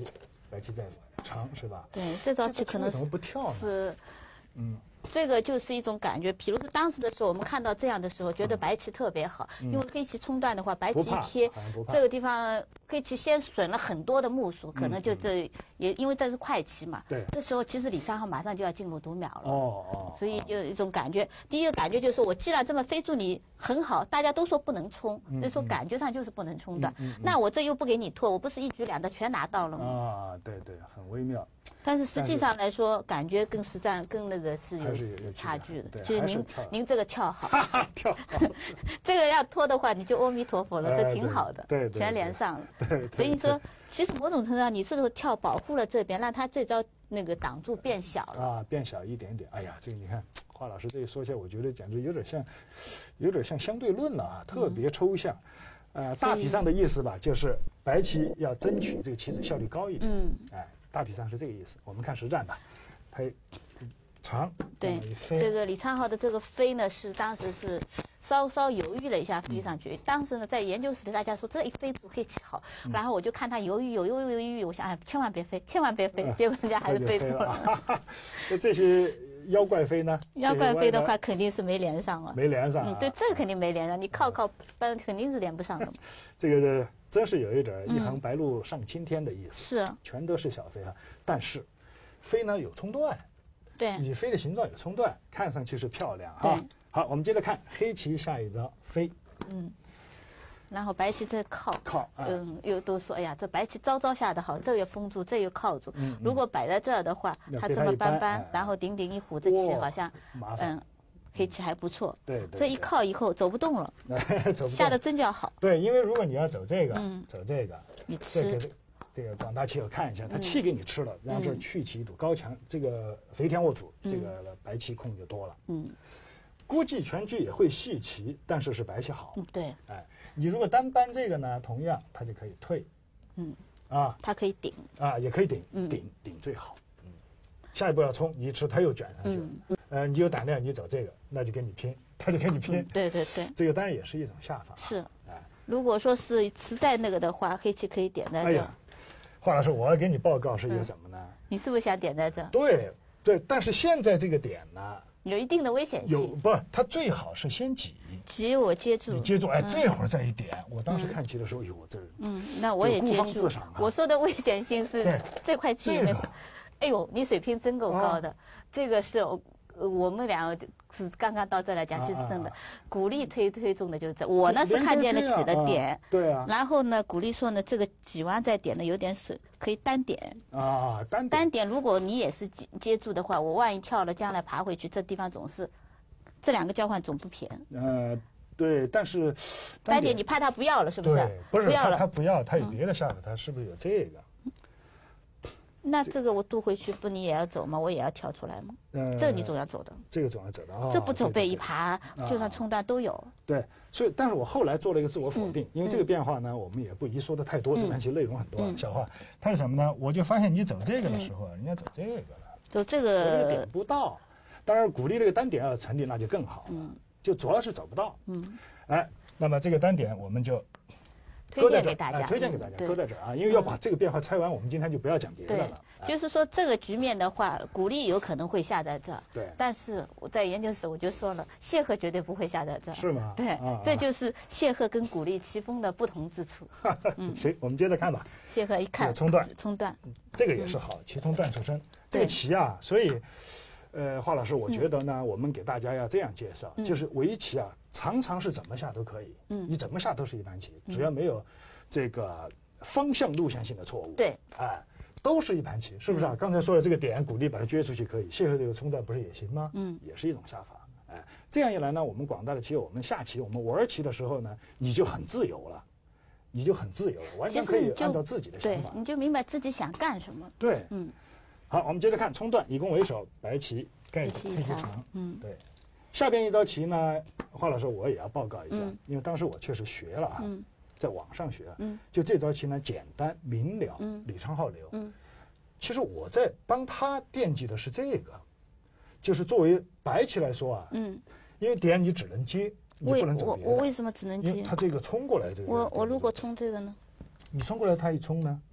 白棋在长是吧？ 对，这招棋可能为什么不跳呢？ 是，这个就是一种感觉。比如说当时的时候，我们看到这样的时候，觉得白棋特别好，因为黑棋冲断的话，白棋一贴，这个地方黑棋先损了很多的目数，可能就这也因为这是快棋嘛。 对。 这时候其实李昌镐马上就要进入读秒了。 哦。 所以就有一种感觉，第一个感觉就是我既然这么飞住你很好，大家都说不能冲，所以说感觉上就是不能冲断。那我这又不给你拓，我不是一举两得全拿到了吗？ 啊，对对，很微妙。 但是实际上来说，感觉跟实战跟那个是有差距的。其实您这个跳好， 跳好， 这个要拖的话，你就阿弥陀佛了，这挺好的， 对， 全连上了。 对， 所以说，其实某种程度上，你这个跳保护了这边，让他这招那个挡住变小了啊，变小一点点。哎呀，这个你看，华老师这一说起来，我觉得简直有点像相对论了啊，特别抽象。大体上的意思吧，就是白棋要争取这个棋子效率高一点。大体上是这个意思。我们看实战吧，它长， 对，这个李昌镐的这个飞呢，是当时是稍稍犹豫了一下飞上去。当时呢，在研究室里大家说这一飞出黑棋好，然后我就看他犹豫，我想千万别飞，千万别飞，结果人家还是飞出了。 那这些妖怪飞呢？ 妖怪飞的话肯定是没连上了， 没连上。 对，这个肯定没连上，你靠肯定是连不上的。 这个真是有一点一行白鹭上青天的意思， 是， 全都是小飞啊。但是飞呢有冲断， 对， 你飞的形状有冲断，看上去是漂亮哈。好，我们接着看黑棋下一招飞， 然后白棋这靠，又都说哎呀，这白棋招下的好，这又封住，这又靠住。如果摆在这儿的话，他这么搬，然后顶一虎，这棋好像黑棋还不错。 对， 这一靠以后走不动了，下的真叫好。 对，因为如果你要走这个， 你吃。 这个广大棋友看一下，他气给你吃了，然后这去其一堵高墙，这个肥田握主，这个白棋空就多了。估计全局也会细棋，但是是白棋好。 对。 你如果单搬这个呢，同样它就可以退。 它可以顶。 也可以顶，顶最好。下一步要冲，你一吃它又卷上去了。你有胆量，你走这个，那就跟你拼，他就跟你拼。 对。 这个当然也是一种下法。 是。如果说是实在那个的话，黑棋可以点在这。 华老师，我要给你报告是一个什么呢？ 你是不是想点在这？ 对，但是现在这个点呢， 有一定的危险性。 它最好是先挤， 我接住， 你接住，这会儿再一点。我当时看棋的时候，这那我也接住。我说的危险性是这块棋里面，哎呦，你水平真够高的，这个是我们两个是刚刚到这来讲，就是真的鼓励推动的就是这。我呢是看见了挤了点， 对啊。 然后呢，鼓励说呢，这个挤完再点的有点水，可以单点单点。如果你也是接住的话，我万一跳了，将来爬回去，这地方总是这两个交换总不偏。 对，但是单点你怕他不要了，是不是？ 不是他不要，他有别的下法，他是不是有这个？ 那这个我渡回去，不你也要走吗？我也要跳出来吗？这个你总要走的。 这个总要走的。 这不走背一爬，就算冲断都有。 对，所以但是我后来做了一个自我否定，因为这个变化呢，我们也不宜说的太多，这盘棋内容很多。小话，它是什么呢？我就发现你走这个的时候，人家走这个了， 走这个点不到。当然，鼓励这个单点要成立，那就更好了。就主要是走不到。那么这个单点我们就推荐给大家， 搁在这儿啊，因为要把这个变化拆完，我们今天就不要讲别的了。 就是说这个局面的话，鼓励有可能会下在这儿，但是我在研究室我就说了，谢赫绝对不会下在这儿。 是吗？ 对，这就是谢赫跟鼓励棋风的不同之处。 行，我们接着看吧。 谢赫一看冲断， 这个也是好，棋从断出身。这个棋啊，所以。华老师，我觉得呢，我们给大家要这样介绍，就是围棋啊，常常是怎么下都可以，你怎么下都是一盘棋，只要没有这个方向路线性的错误， 对， 都是一盘棋，是不是啊？刚才说的这个点，鼓励把它撅出去可以，谢赫这个冲断不是也行吗？也是一种下法，这样一来呢，我们广大的棋友，我们下棋，我们玩棋的时候呢，你就很自由了，完全可以按照自己的想法， 你就明白自己想干什么， 对，好，我们接着看冲断，以攻为守，白棋盖住，黑棋长。对。下边一招棋呢，华老师我也要报告一下，因为当时我确实学了啊，在网上学，就这招棋呢简单明了，李昌镐留。其实我在帮他惦记的是这个，就是作为白棋来说啊，因为点你只能接，你不能走别的。 我为什么只能接？ 因为他这个冲过来这个。 我如果冲这个呢？ 你冲过来，他一冲呢？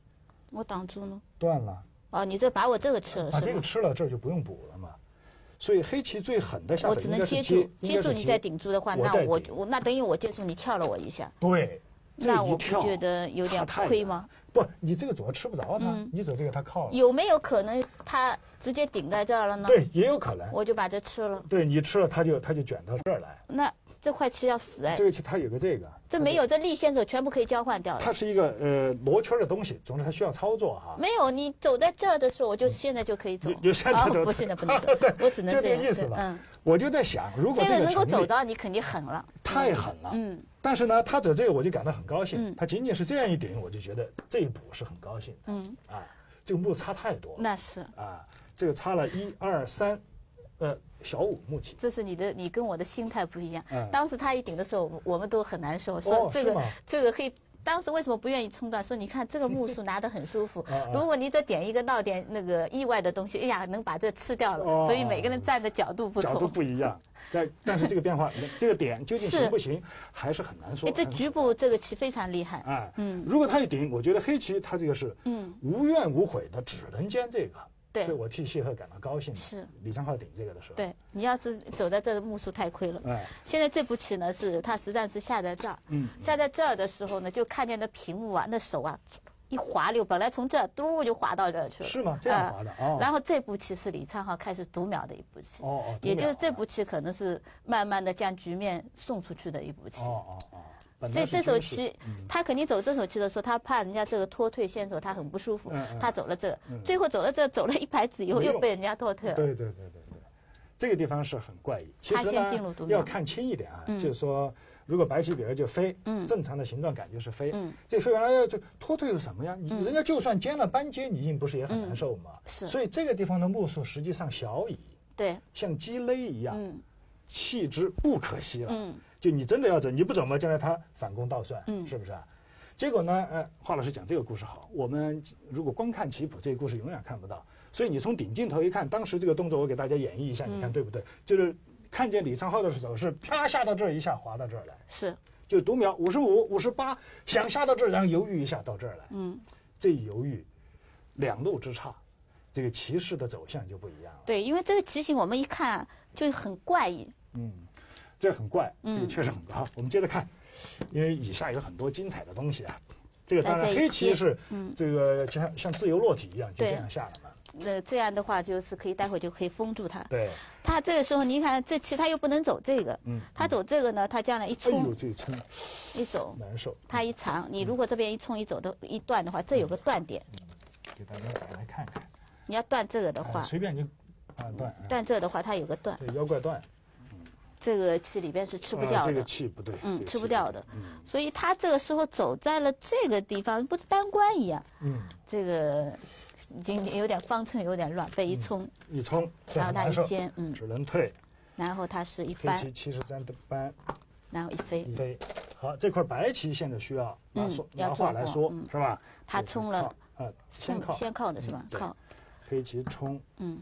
我挡住了。 断了。 哦，你这把我这个吃了是吧？ 这个吃了，这儿就不用补了嘛。所以黑棋最狠的下手我只能接住你再顶住的话，那我那等于我接住你撬了我一下。 对。 那我不觉得有点亏吗？ 不，你这个主要吃不着它，你走这个它靠了。 有没有可能它直接顶在这儿了呢？ 对，也有可能。 我就把这吃了。 对，你吃了它就卷到这儿来。 那这块棋要死哎！ 这个棋它有个这个。 这没有，这力先手全部可以交换掉的。 它是一个罗圈的东西，总之它需要操作哈。 没有，你走在这儿的时候，我就现在就可以走。 就现在走， 不，现在不能走。我只能就这个意思吧。我就在想，如果这个能够走到，你肯定狠了。 太狠了。但是呢，他走这个我就感到很高兴。他仅仅是这样一顶，我就觉得这一步是很高兴。这个目差太多了。 那是。 这个差了1、2、3，小5目棋。 这是你跟我的心态不一样。当时他一顶的时候，我们都很难受，说这个可以。当时为什么不愿意冲断？说你看这个目数拿得很舒服，如果你再点一个闹点那个意外的东西，哎呀，能把这吃掉了。所以每个人站的角度不同， 角度不一样。但是这个变化，这个点究竟行不行，还是很难说。 这局部这个棋非常厉害。 如果他一顶，我觉得黑棋他这个是无怨无悔的，只能尖这个。 对， 所以我替谢赫感到高兴。 是李昌镐顶这个的时候， 对你要是走在这个目数太亏了。现在这步棋呢，是他实战是下在这儿。下在这儿的时候呢，就看见那屏幕啊，那手啊，一滑溜，本来从这儿嘟就滑到这儿去了。 是吗？这样滑的哦。 然后这步棋是李昌镐开始读秒的一步棋。也就是这步棋可能是慢慢的将局面送出去的一步棋。这手棋，他肯定走这手棋的时候，他怕人家这个拖退先手，他很不舒服。他走了这个，最后走了走了一排子以后，又被人家拖退了。 对，这个地方是很怪异。其实呢，要看清一点啊，就是说，如果白棋比如就飞，正常的形状感觉是飞，这飞完了就拖退是什么呀？人家就算尖了扳接，你硬不是也很难受吗？ 是。 所以这个地方的目数实际上小矣， 对， 像鸡肋一样，弃之不可惜了。就你真的要走，你不走嘛，将来他反攻倒算，是不是啊？结果呢，华老师讲这个故事好，我们如果光看棋谱，这个故事永远看不到。所以你从顶镜头一看，当时这个动作我给大家演绎一下，你看对不对？就是看见李昌镐的手是啪下到这儿一下滑到这儿来， 是， 就读秒55、58，想下到这儿，然后犹豫一下到这儿来，这一犹豫，两路之差，这个棋势的走向就不一样了。 对，因为这个棋形我们一看就很怪异。 这很怪，这个确实很高。我们接着看，因为以下有很多精彩的东西啊。这个当然黑棋是这个像自由落体一样就这样下了嘛。 那这样的话就是可以待会就可以封住它。 对。 他这个时候你看这棋他又不能走这个，他走这个呢，他将来一冲， 哎呦，这冲一走难受。 他一长，你如果这边一冲一走的一断的话，这有个断点。 给大家摆来看看。 你要断这个的话， 随便就断。 断这个的话，它有个断。 对，妖怪断。 这个气里边是吃不掉的， 这个气不对， 吃不掉的，所以他这个时候走在了这个地方，不是单关一样，这个已经有点方寸有点乱，被一冲， 然后他一尖， 只能退， 然后他是一扳， 黑棋73的扳， 然后一飞， 好，这块白棋现在需要拿话来说，是吧？ 他冲了， 先靠的是吧？靠， 黑棋冲，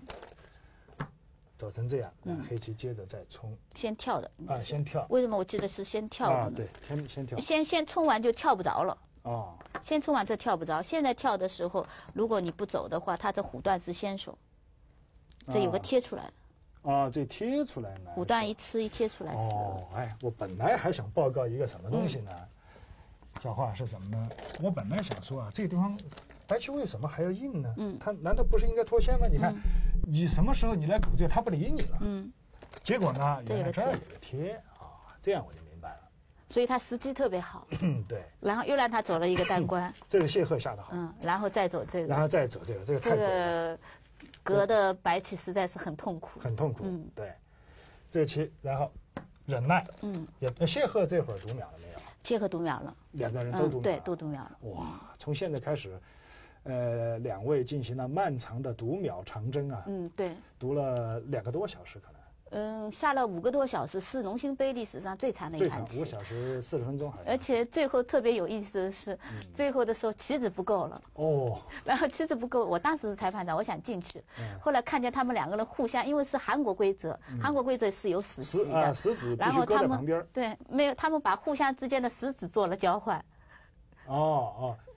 走成这样，黑棋接着再冲， 先跳的先跳。 为什么我记得是先跳的呢？ 对，先跳。 先冲完就跳不着了。先冲完这跳不着。现在跳的时候，如果你不走的话，它这虎段是先手，这有个贴出来的。 这贴出来呢。 虎段一吃一贴出来死了。 我本来还想报告一个什么东西呢？小华是什么呢？我本来想说这个地方白棋为什么还要硬呢？他难道不是应该脱先吗？你看。你什么时候你来鼓这个，他不理你了。结果呢，原来这儿有个贴这样我就明白了。 所以他时机特别好。 对。 然后又让他走了一个单关。 这个谢赫下得好。 然后再走这个。 然后再走这个，这个太过了。 隔的白棋实在是很痛苦。 很痛苦。对。这个棋，然后忍耐。谢赫这会儿读秒了没有？ 谢赫读秒了。 两个人都读秒了。 对，都读秒了。 哇，从现在开始。两位进行了漫长的读秒长征啊！ 对， 读了2个多小时，可能。 下了5个多小时，是农心杯历史上最长的一盘棋。 5个小时40分钟，好像。 而且最后特别有意思的是，最后的时候棋子不够了。然后棋子不够，我当时是裁判长，我想进去。后来看见他们2个人互相，因为是韩国规则，韩国规则是有死棋的， 死子然后他们对没有，他们把互相之间的死子做了交换。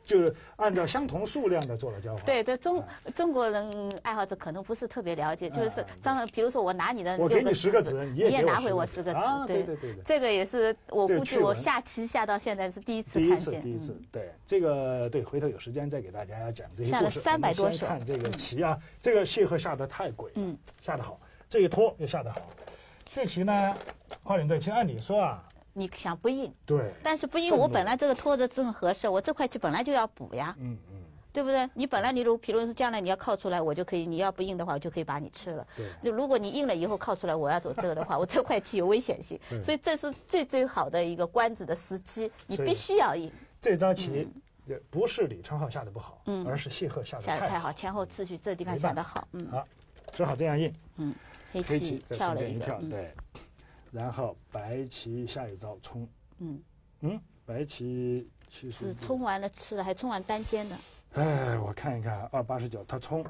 就是按照相同数量的做了交换。 对，中国人爱好者可能不是特别了解，就是比如说我拿你的我给你 10 个子， 你也拿回我10个子。 对，这个也是我估计我下棋下到现在是第一次看见。 第一次，对这个对，回头有时间再给大家讲这些故事。 下了300多手。 先看这个棋啊，这个谢赫下得太鬼了，下得好，这一拖也下得好。这棋呢，花脸队，其实按理说啊。 你想不应， 对， 但是不应，我本来这个拖着正合适，我这块棋本来就要补呀，对不对？你本来比如说将来你要靠出来，我就可以，你要不应的话，我就可以把你吃了。对，如果你应了以后靠出来，我要走这个的话，我这块棋有危险性，所以这是最好的一个官子的时机，你必须要应。 这招棋不是李昌镐下的不好，而是谢赫下的太好， 前后次序这地方下得好， 好，只好这样应。 黑棋跳了一个， 对。然后白棋下一招冲，白棋其实是冲完了吃了，还冲完单尖的。 哎，我看一看，289，他冲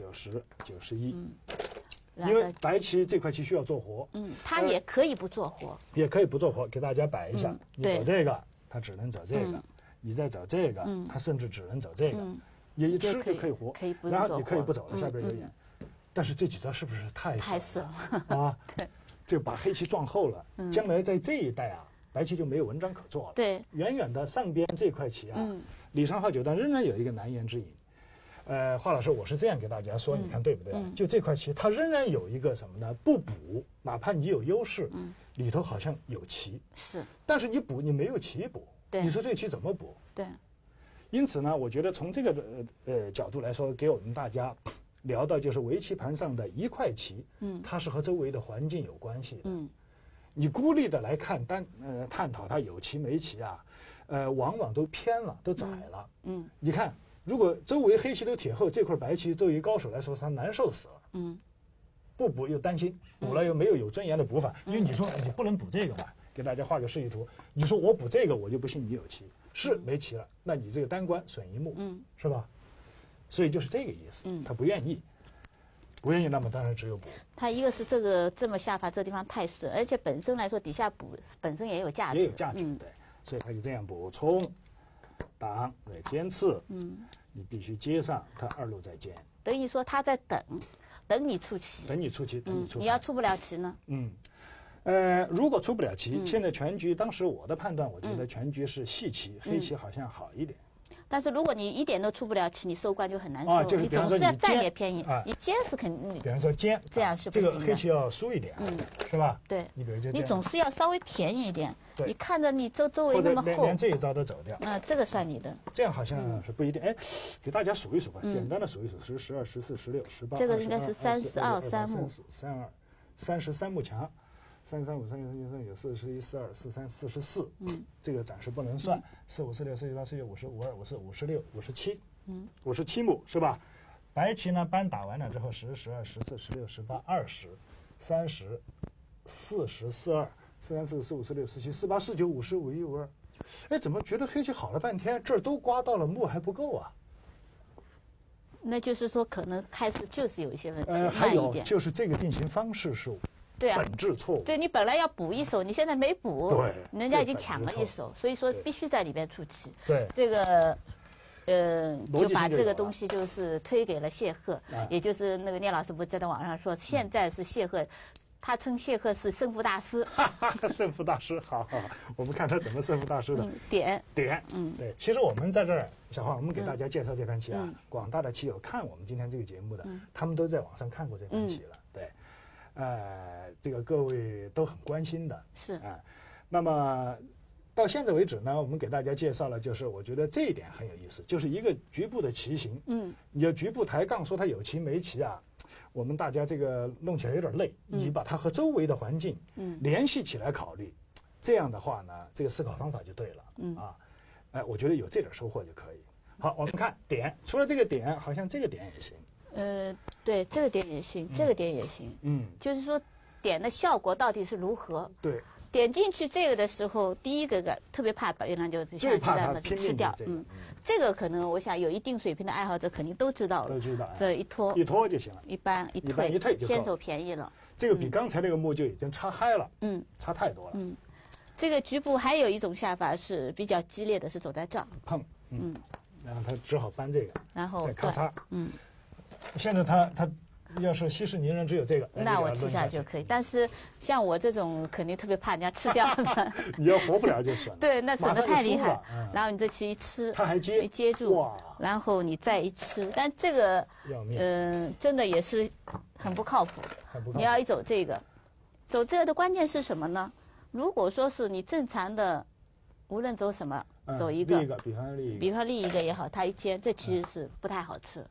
90、91，因为白棋这块棋需要做活， 他也可以不做活， 也可以不做活，给大家摆一下，你走这个，他只能走这个，你再走这个，他甚至只能走这个，也一吃就可以活，然后你可以不走了，下边有眼，但是这几招是不是太损了啊？ 对。 就把黑棋撞厚了，将来在这一代啊，白棋就没有文章可做了。 对， 远远的上边这块棋啊，李昌镐九段仍然有一个难言之隐。华老师，我是这样给大家说，你看对不对？就这块棋，它仍然有一个什么呢？不补，哪怕你有优势，里头好像有棋， 是， 但是你补你没有棋补，你说这个棋怎么补？ 对。 因此呢，我觉得从这个角度来说，给我们大家。聊到就是围棋盘上的一块棋，它是和周围的环境有关系的。你孤立的来看探讨它有棋没棋啊，往往都偏了，都窄了。你看，如果周围黑棋都铁厚，这块白棋对于高手来说，他难受死了。不补又担心，补了又没有尊严的补法，因为你说你不能补这个嘛，给大家画个示意图。你说我补这个，我就不信你有棋，是没棋了，那你这个单官损一目，是吧？所以就是这个意思，他不愿意，那么当然只有补。 他一个是这么下法，这地方太损，而且本身来说底下补本身也有价值， 也有价值，对，所以他就这样补冲、挡、对尖刺，你必须接上，他2路再尖。 等于说他在等你出棋， 等你出棋， 你要出不了棋呢？ 如果出不了棋，现在全局，当时我的判断，我觉得全局是细棋，黑棋好像好一点。 但是如果你一点都出不了棋，你收官就很难受。 就是你总是要占点便宜，你尖是肯定。 比方说尖， 这样是不行的。 这个黑棋要输一点，是吧？ 对。 你比如你总是要稍微便宜一点。你看着你周围那么厚， 连这一招都走掉。 这个算你的。 这样好像是不一定。哎，给大家数一数吧，简单的数一数，10、12、14、16、18。 这个应该是32、3目。 33目强。3、3、5、3、6、3、9、40、41、42、43、44，这个暂时不能算。45、46、47、48、49、50、52、54、56、57，57目是吧？白棋呢，班打完了之后，10、12、14、16、18、20、30、40、42、43、44、45、46、47、48、49、50、51、52。哎，怎么觉得黑棋好了半天，这儿都刮到了，目还不够啊？ 那就是说，可能开始就是有一些问题。 还有就是这个定型方式是。本质错误。 对，你本来要补一手，你现在没补， 对， 人家已经抢了一手，所以说必须在里边出棋。 对， 这个，就把这个东西就是推给了谢赫，也就是那个聂老师不是在网上说，现在是谢赫，他称谢赫是胜负大师。 胜负大师，好，我们看他怎么胜负大师的。 点， 对。其实我们在这儿，小花，我们给大家介绍这盘棋啊，广大的棋友看我们今天这个节目的，他们都在网上看过这盘棋了，对。这个各位都很关心的是那么到现在为止呢，我们给大家介绍了，就是我觉得这一点很有意思，就是一个局部的棋形，你要局部抬杠说它有棋没棋啊，我们大家这个弄起来有点累，你把它和周围的环境联系起来考虑，这样的话呢，这个思考方法就对了我觉得有这点收获就可以。好，我们看点，除了这个点，好像这个点也行。 对，这个点也行，这个点也行。就是说点的效果到底是如何？ 对， 点进去这个的时候，第一个特别怕把月亮就是像鸡蛋把它吃掉。这个可能我想有一定水平的爱好者肯定都知道了。 都知道， 这一拖就行了。 一般一退就先手便宜了。 这个比刚才那个目就已经差嗨了。差太多了。 这个局部还有一种下法是比较激烈的，是走在这儿。 碰。 然后他只好搬这个， 然后再咔嚓， 嗯。 现在他要是息事宁人只有这个， 那我吃下就可以。但是像我这种肯定特别怕人家吃掉的， 你要活不了就损了。 对，那损得太厉害。然后你这期一吃， 它还接住，然后你再一吃，但这个真的也是很不靠谱。你要一走这个的关键是什么呢？如果说是你正常的，无论走什么，走一个，比方立一个也好，它一煎，这其实是不太好吃。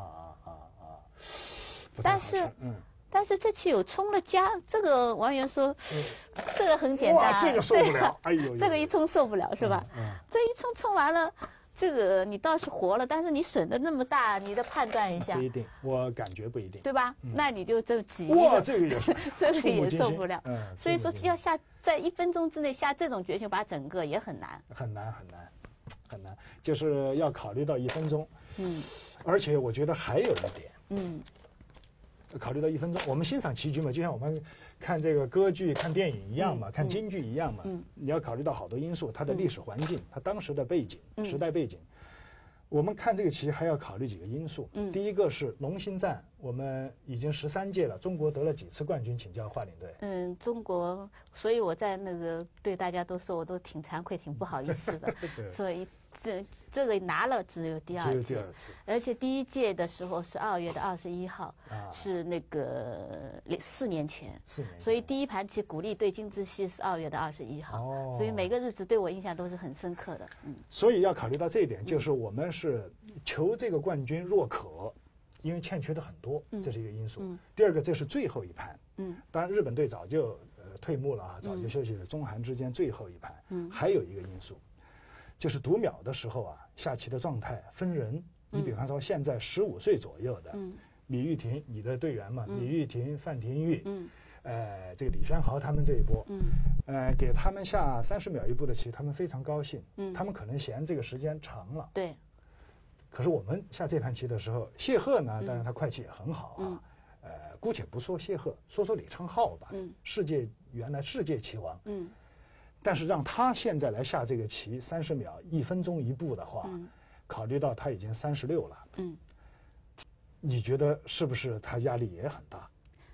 但是这期有葱的加，这个王源说，这个很简单， 这个受不了，哎呦， 这个一葱受不了是吧？这一葱完了，这个你倒是活了，但是你损的那么大，你的判断一下， 不一定，我感觉不一定， 对吧？那你就这挤一个， 这个也是， 这个也受不了。所以说要下在1分钟之内下这种决心，把整个也很难， 很难，就是要考虑到1分钟。而且我觉得还有一点，考虑到1分钟，我们欣赏棋局嘛，就像我们看这个歌剧、看电影一样嘛，看京剧一样嘛，你要考虑到好多因素，它的历史环境，它当时的背景、时代背景。我们看这个棋还要考虑几个因素。第一个是龙兴战，我们已经13届了，中国得了几次冠军？请教华领队。 中国，所以我在那个对大家都说，我都挺惭愧、挺不好意思的。所以这个拿了只有第二次，而且第一届的时候是2月21号，是那个4年前，所以第一盘棋鼓励对金枝熙是2月21号，所以每个日子对我印象都是很深刻的。 所以要考虑到这一点，就是我们是求这个冠军若可，因为欠缺的很多，这是一个因素。第二个，这是最后一盘，当然日本队早就退幕了啊，早就休息了，中韩之间最后一盘，还有一个因素。就是读秒的时候啊，下棋的状态分人。你比方说现在15岁左右的，李玉婷，你的队员嘛，李玉婷、范廷玉，这个李轩豪他们这一波，给他们下30秒一步的棋，他们非常高兴，他们可能嫌这个时间长了。 对。 可是我们下这盘棋的时候，谢赫呢，当然他快棋也很好啊，姑且不说谢赫，说李昌镐吧，原来世界棋王，但是让他现在来下这个棋，30秒1分钟一步的话，考虑到他已经36了，你觉得是不是他压力也很大？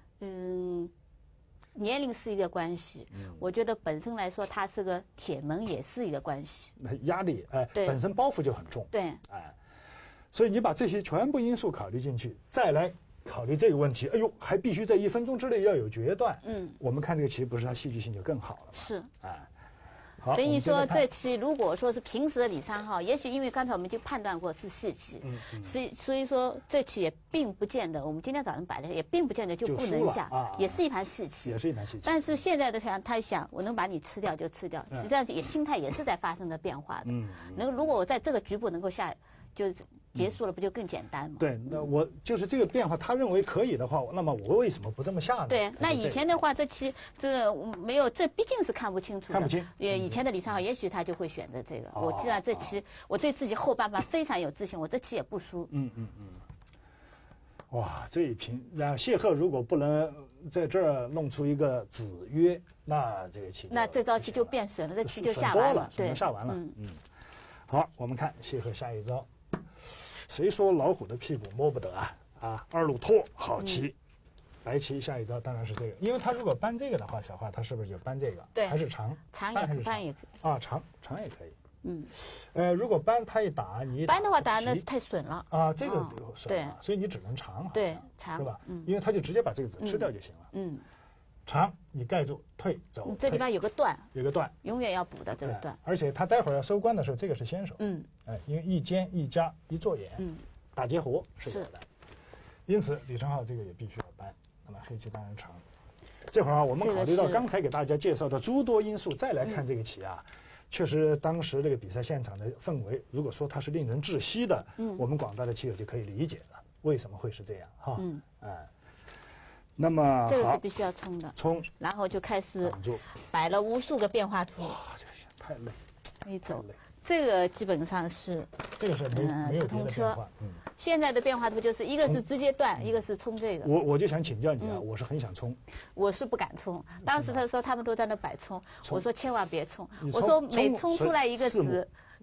年龄是一个关系，我觉得本身来说他是个铁门也是一个关系。 那压力本身包袱就很重， 对， 所以你把这些全部因素考虑进去，再来考虑这个问题，哎呦，还必须在1分钟之内要有决断。我们看这个棋，不是它戏剧性就更好了吗？ 是， 好， 等于说这期如果说是平时的李昌镐，也许因为刚才我们已经判断过是细棋，所以说这期也并不见得，我们今天早上摆的也并不见得就不能下，也是一盘细棋，但是现在的他想，我能把你吃掉就吃掉，实际上也心态也是在发生着变化的。如果我在这个局部能够下，就结束了，不就更简单吗？ 对，那我就是这个变化，他认为可以的话，那么我为什么不这么下呢？ 对，那以前的话，这期这没有，这毕竟是看不清楚的。 看不清。 以前的李昌镐，也许他就会选择这个。我既然这期我对自己后半盘非常有自信，我这期也不输。 哇，这一平，然后谢赫如果不能在这儿弄出一个子曰，那这个棋， 那这招棋就变损了，这棋就下完了， 对，下完了。好，我们看谢赫下一招。谁说老虎的屁股摸不得啊？2路拖，好棋。白棋下一招当然是这个，因为他如果搬这个的话，小华他是不是就搬这个？ 对， 还是长？ 长也可以，搬也可以。 长也可以。如果搬他一打，你搬的话，当然那太损了啊，这个损了，所以你只能长， 对，长是吧？因为他就直接把这个子吃掉就行了。长，你盖住，退走。 这地方有个段，永远要补的这个段。 而且他待会儿要收官的时候，这个是先手。因为一尖一夹一做眼，打劫活是有的。因此李昌镐这个也必须要搬。那么黑棋当然长。这会儿我们考虑到刚才给大家介绍的诸多因素，再来看这个棋确实当时这个比赛现场的氛围，如果说它是令人窒息的，我们广大的棋友就可以理解了，为什么会是这样哈？那么这个是必须要冲的，然后就开始摆了无数个变化图。 哇，这个太累， 没走。这个基本上是这个是没有直通车。现在的变化图就是一个是直接断，一个是冲这个。 我就想请教你我是很想冲， 我是不敢冲。当时的时候他们都在那摆冲，我说千万别冲，我说每冲出来一个子，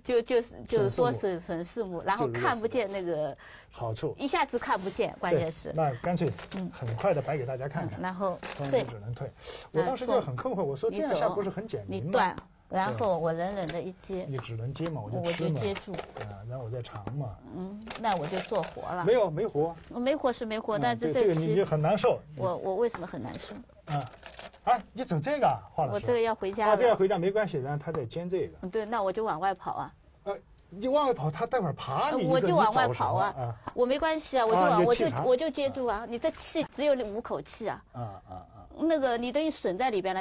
就是说省事目，然后看不见那个好处， 一下子看不见，关键是那干脆很快的摆给大家看看， 然后退只能退。我当时就很困惑，我说这样下不是很简明吗？ 你断，然后我冷冷的一接， 你只能接嘛， 我就接住， 然后我再长嘛， 那我就做活了。 没活， 没活是没活，但是这个你很难受。 我为什么很难受？ 你整这个啊，华老师， 我这个要回家了。 这要回家没关系，然后他在煎这个。 对，那我就往外跑啊。 你往外跑，他待会儿爬你， 我就往外跑啊。我没关系啊，我就接住啊。你这气只有5口气啊。那个你等于损在里边了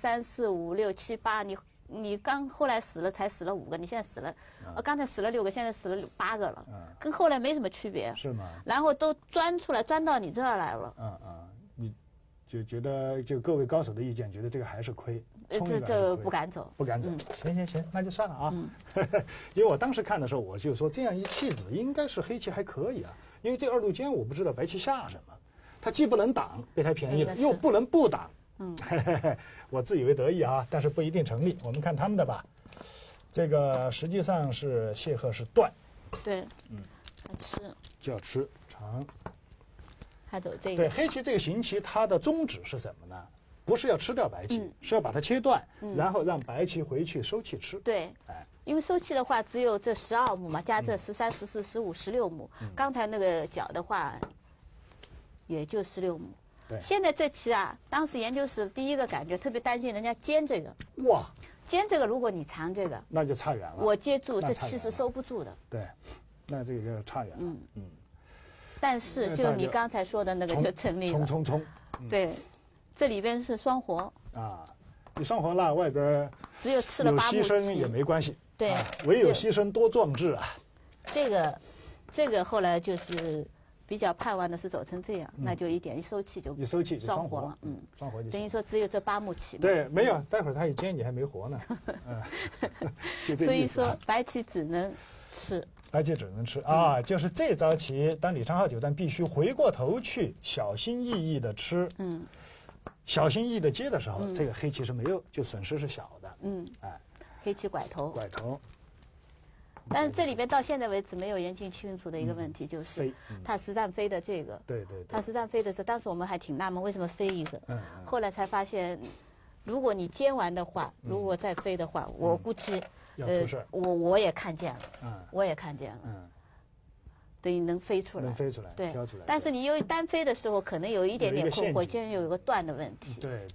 ，1、2、3、4、5、6、7、8，你刚后来死了才死了5个，你现在死了，刚才死了6个，现在死了8个了，跟后来没什么区别。 是吗？ 然后都钻出来，钻到你这儿来了。 你就觉得就各位高手的意见，觉得这个还是亏， 这不敢走， 不敢走。行，那就算了啊。因为我当时看的时候，我就说这样一弃子，应该是黑棋还可以啊，因为这2路尖我不知道白棋下什么，他既不能挡，被他便宜了，又不能不挡。我自以为得意啊，但是不一定成立。我们看他们的吧，这个实际上是谢赫是断， 对，吃就要吃长。 还走这个。 对，黑棋这个行棋，它的宗旨是什么呢？不是要吃掉白棋，是要把它切断，然后让白棋回去收气吃。 对，因为收气的话只有这12目嘛，加这13、14、15、16目。刚才那个角的话，也就16目。 对， 现在这棋啊，当时研究室第一个感觉特别担心人家尖这个。 哇！ 尖这个，如果你藏这个， 那就差远了。 我接住，这气是收不住的。 对，那这个就差远了。 但是就你刚才说的那个就成立了。 冲。 对，这里边是双活。 你双活了，外边只有吃了8目棋， 有牺牲也没关系。 对， 唯有牺牲多壮志啊。 这个后来就是比较盼望的是走成这样，那就一收气就双活了。双活就等于说只有这8目棋。 对，没有，待会儿他一煎你还没活呢。 所以说白棋只能吃。 白棋只能吃啊，就是这招棋，当李昌镐九段必须回过头去小心翼翼的吃，小心翼翼的接的时候，这个黑棋是没有，就损失是小的， 黑棋拐头，但是这里边到现在为止没有研究清楚的一个问题，就是他实战飞的这个， 对， 他实战飞的时候，当时我们还挺纳闷为什么飞一个，后来才发现，如果你煎完的话，如果再飞的话，我估计。我也看见了，我也看见了，等于能飞出来， 对，飘出来。 但是你由于单飞的时候，可能有一点点困惑，竟然有一个断的问题。 对，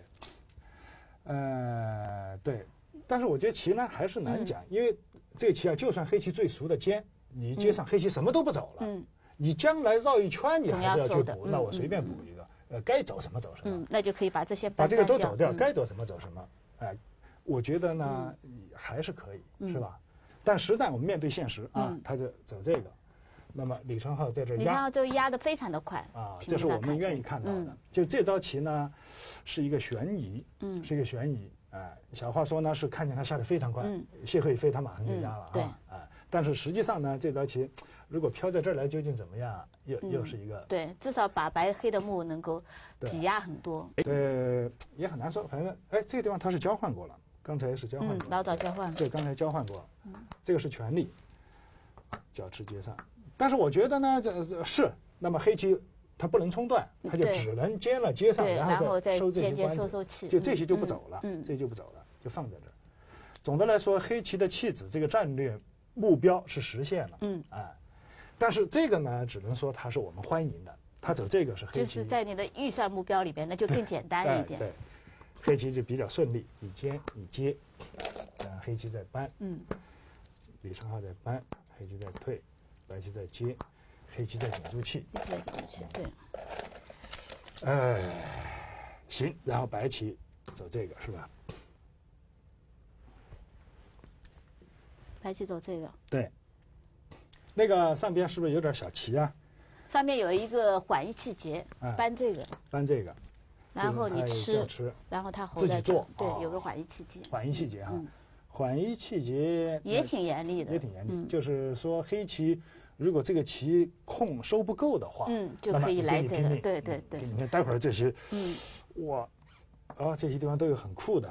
对。但是我觉得棋呢还是难讲，因为这个棋啊，就算黑棋最熟的尖，你接上黑棋什么都不走了，你将来绕一圈你还是要去补，那我随便补一个，该走什么走什么， 那就可以把这些把这个都走掉，该走什么走什么，我觉得呢还是可以，是吧？但实战我们面对现实啊，他就走这个，那么李昌镐在这压， 李昌镐这压得非常的快这是我们愿意看到的。就这招棋呢，是一个悬疑，是一个悬疑。小话说呢是看见他下得非常快，谢赫一飞他马上就压了但是实际上呢，这招棋如果飘在这儿来，究竟怎么样？又是一个对，至少把白黑的目能够挤压很多。 也很难说，反正这个地方他是交换过了。刚才是交换过， 老早交换了。 对，刚才交换过，这个是权力，角吃接上。但是我觉得呢，这是那么黑棋它不能冲断，它就只能尖了接上，然后再收这些关子， 收气， 就这些就不走了，这些就不走了，就放在这儿。总的来说，黑棋的弃子这个战略目标是实现了，但是这个呢，只能说它是我们欢迎的，它走这个是黑棋， 就是在你的预算目标里边，那就更简单一点。 对。黑棋就比较顺利，你尖你接，黑棋在搬，李昌镐在搬，黑棋在退，白棋在接，黑棋在紧住气， 对。 行，然后白棋走这个是吧？ 白棋走这个。 对。那个上边是不是有点小棋啊？ 上面有一个缓一气节，搬这个。 搬这个。 然后你吃，然后他自己做， 对，有个缓一气节。 缓一气节哈，缓一气节也挺严厉的， 也挺严厉。就是说黑棋如果这个棋空收不够的话， 就可以来这个，对。 你看待会儿这些，哇，这些地方都有很酷的。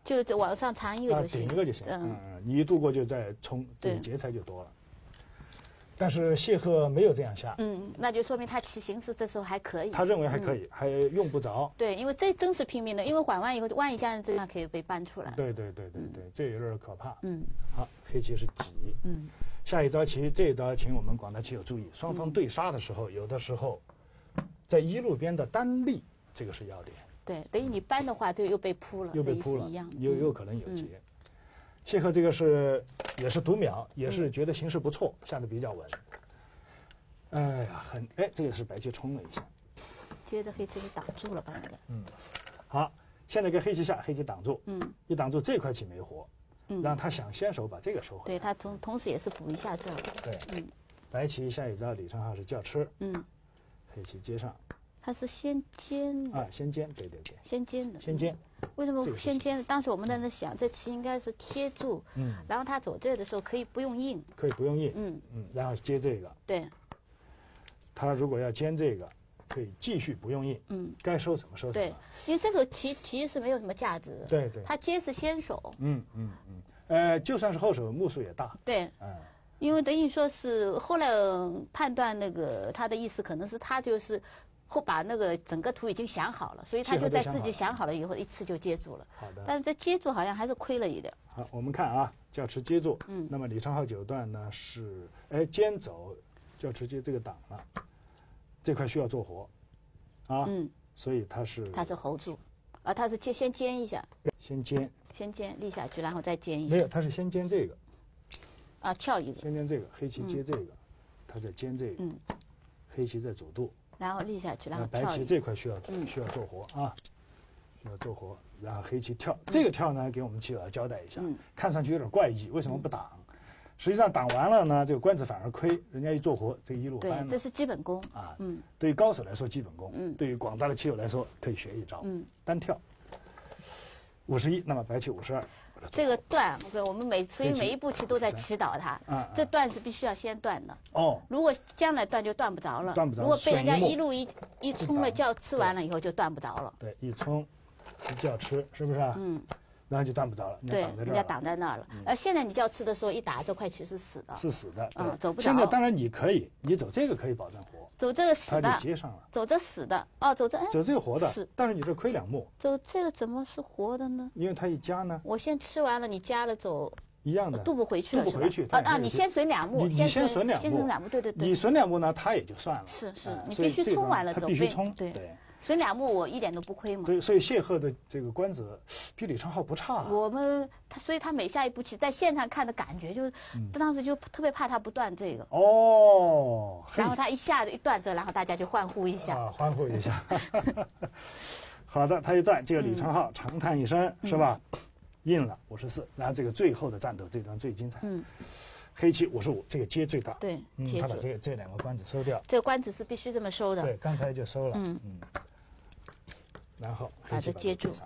就往上长一个就行， 顶一个就行。你一渡过就再冲，对，劫财就多了。但是谢赫没有这样下， 那就说明他骑形势这时候还可以。 他认为还可以，还用不着。 对，因为这真是拼命的，因为缓完以后，万一家人这样可以被搬出来。 对，这有点可怕。好，黑棋是挤。下一招棋，这一招请我们广大棋友注意，双方对杀的时候，有的时候在一路边的单立，这个是要点。 对，等于你搬的话，就又被扑了， 又被扑了， 一样， 有可能有劫。谢赫这个也是读秒，也是觉得形势不错，下的比较稳。哎呀，这个是白棋冲了一下， 接着黑棋给挡住了，把那个。 好，现在跟黑棋下，黑棋挡住，一挡住这块棋没活，让他想先手把这个收回来。 对他同时也是补一下这。 对，白棋下一招李承浩是叫吃，黑棋接上。 他是先尖啊，先尖，对， 先尖的， 先尖。 为什么先尖呢？当时我们在那想，这棋应该是贴住，然后他走这的时候可以不用硬，然后接这个， 对。 他如果要尖这个，可以继续不用硬，该收什么收什么。 对，因为这手棋是没有什么价值， 对， 他接是先手， 就算是后手，目数也大， 对，因为等于说是后来判断那个他的意思可能是他就是后把那个整个图已经想好了，所以他就在自己想好了以后一次就接住了。 好的。 但是这接住好像还是亏了一点。 好，我们看啊，叫吃接住。那么李承浩九段呢是尖走，叫吃接这个挡了，这块需要做活，啊，所以他是 hold 住，啊，他是先尖一下。 先尖立下去，然后再尖一下。 没有，他是先尖这个。 啊，跳一个。 先尖这个，黑棋接这个，他再尖这个。黑棋在主度。 然后立下去，然后白棋这块需要做活啊，需要做活，然后黑棋跳，这个跳呢，给我们棋友要交代一下，看上去有点怪异，为什么不挡？实际上挡完了呢，这个官子反而亏，人家一做活，这一路搬了。 对，这是基本功啊。对于高手来说基本功，对于广大的棋友来说可以学一招，单跳。51，那么白棋52。 这个断，我们所以每一步棋都在祈祷它。这断是必须要先断的。如果将来断就断不着了。如果被人家一路一冲了叫吃完了以后就断不着了。 对，一冲一叫吃，是不是？然后就断不着了。 对，人家挡在那儿了。而现在你叫吃的时候，一打这块棋是死的。 是死的。 走不着。 现在当然你可以，你走这个可以保证活。 走这个死的。 他就接上了。 走这死的。走这个活的。但是你这亏2目。 走这个怎么是活的呢？ 因为他一加呢。 我先吃完了，你加了走。 一样的。 渡不回去了。 渡不回去。 你先损2目。 你先损2目。 先损2目，对。 你损2目呢，他也就算了。 是，你必须冲完了走。 他必须冲。 对。损2目我一点都不亏嘛。 对，所以谢赫的这个官子比李承浩不差。 所以他每下一步棋在线上看的感觉就是，当时就特别怕他不断这个。然后他一下一断这，然后大家就欢呼一下。 欢呼一下。好的，他一断，这个李承浩长叹一声，是吧？硬了54，然后这个最后的战斗这段最精彩。黑棋55，这个接最大。 对， 他把这2个官子收掉。 这个官子是必须这么收的。 对，刚才就收了。然后把这接住。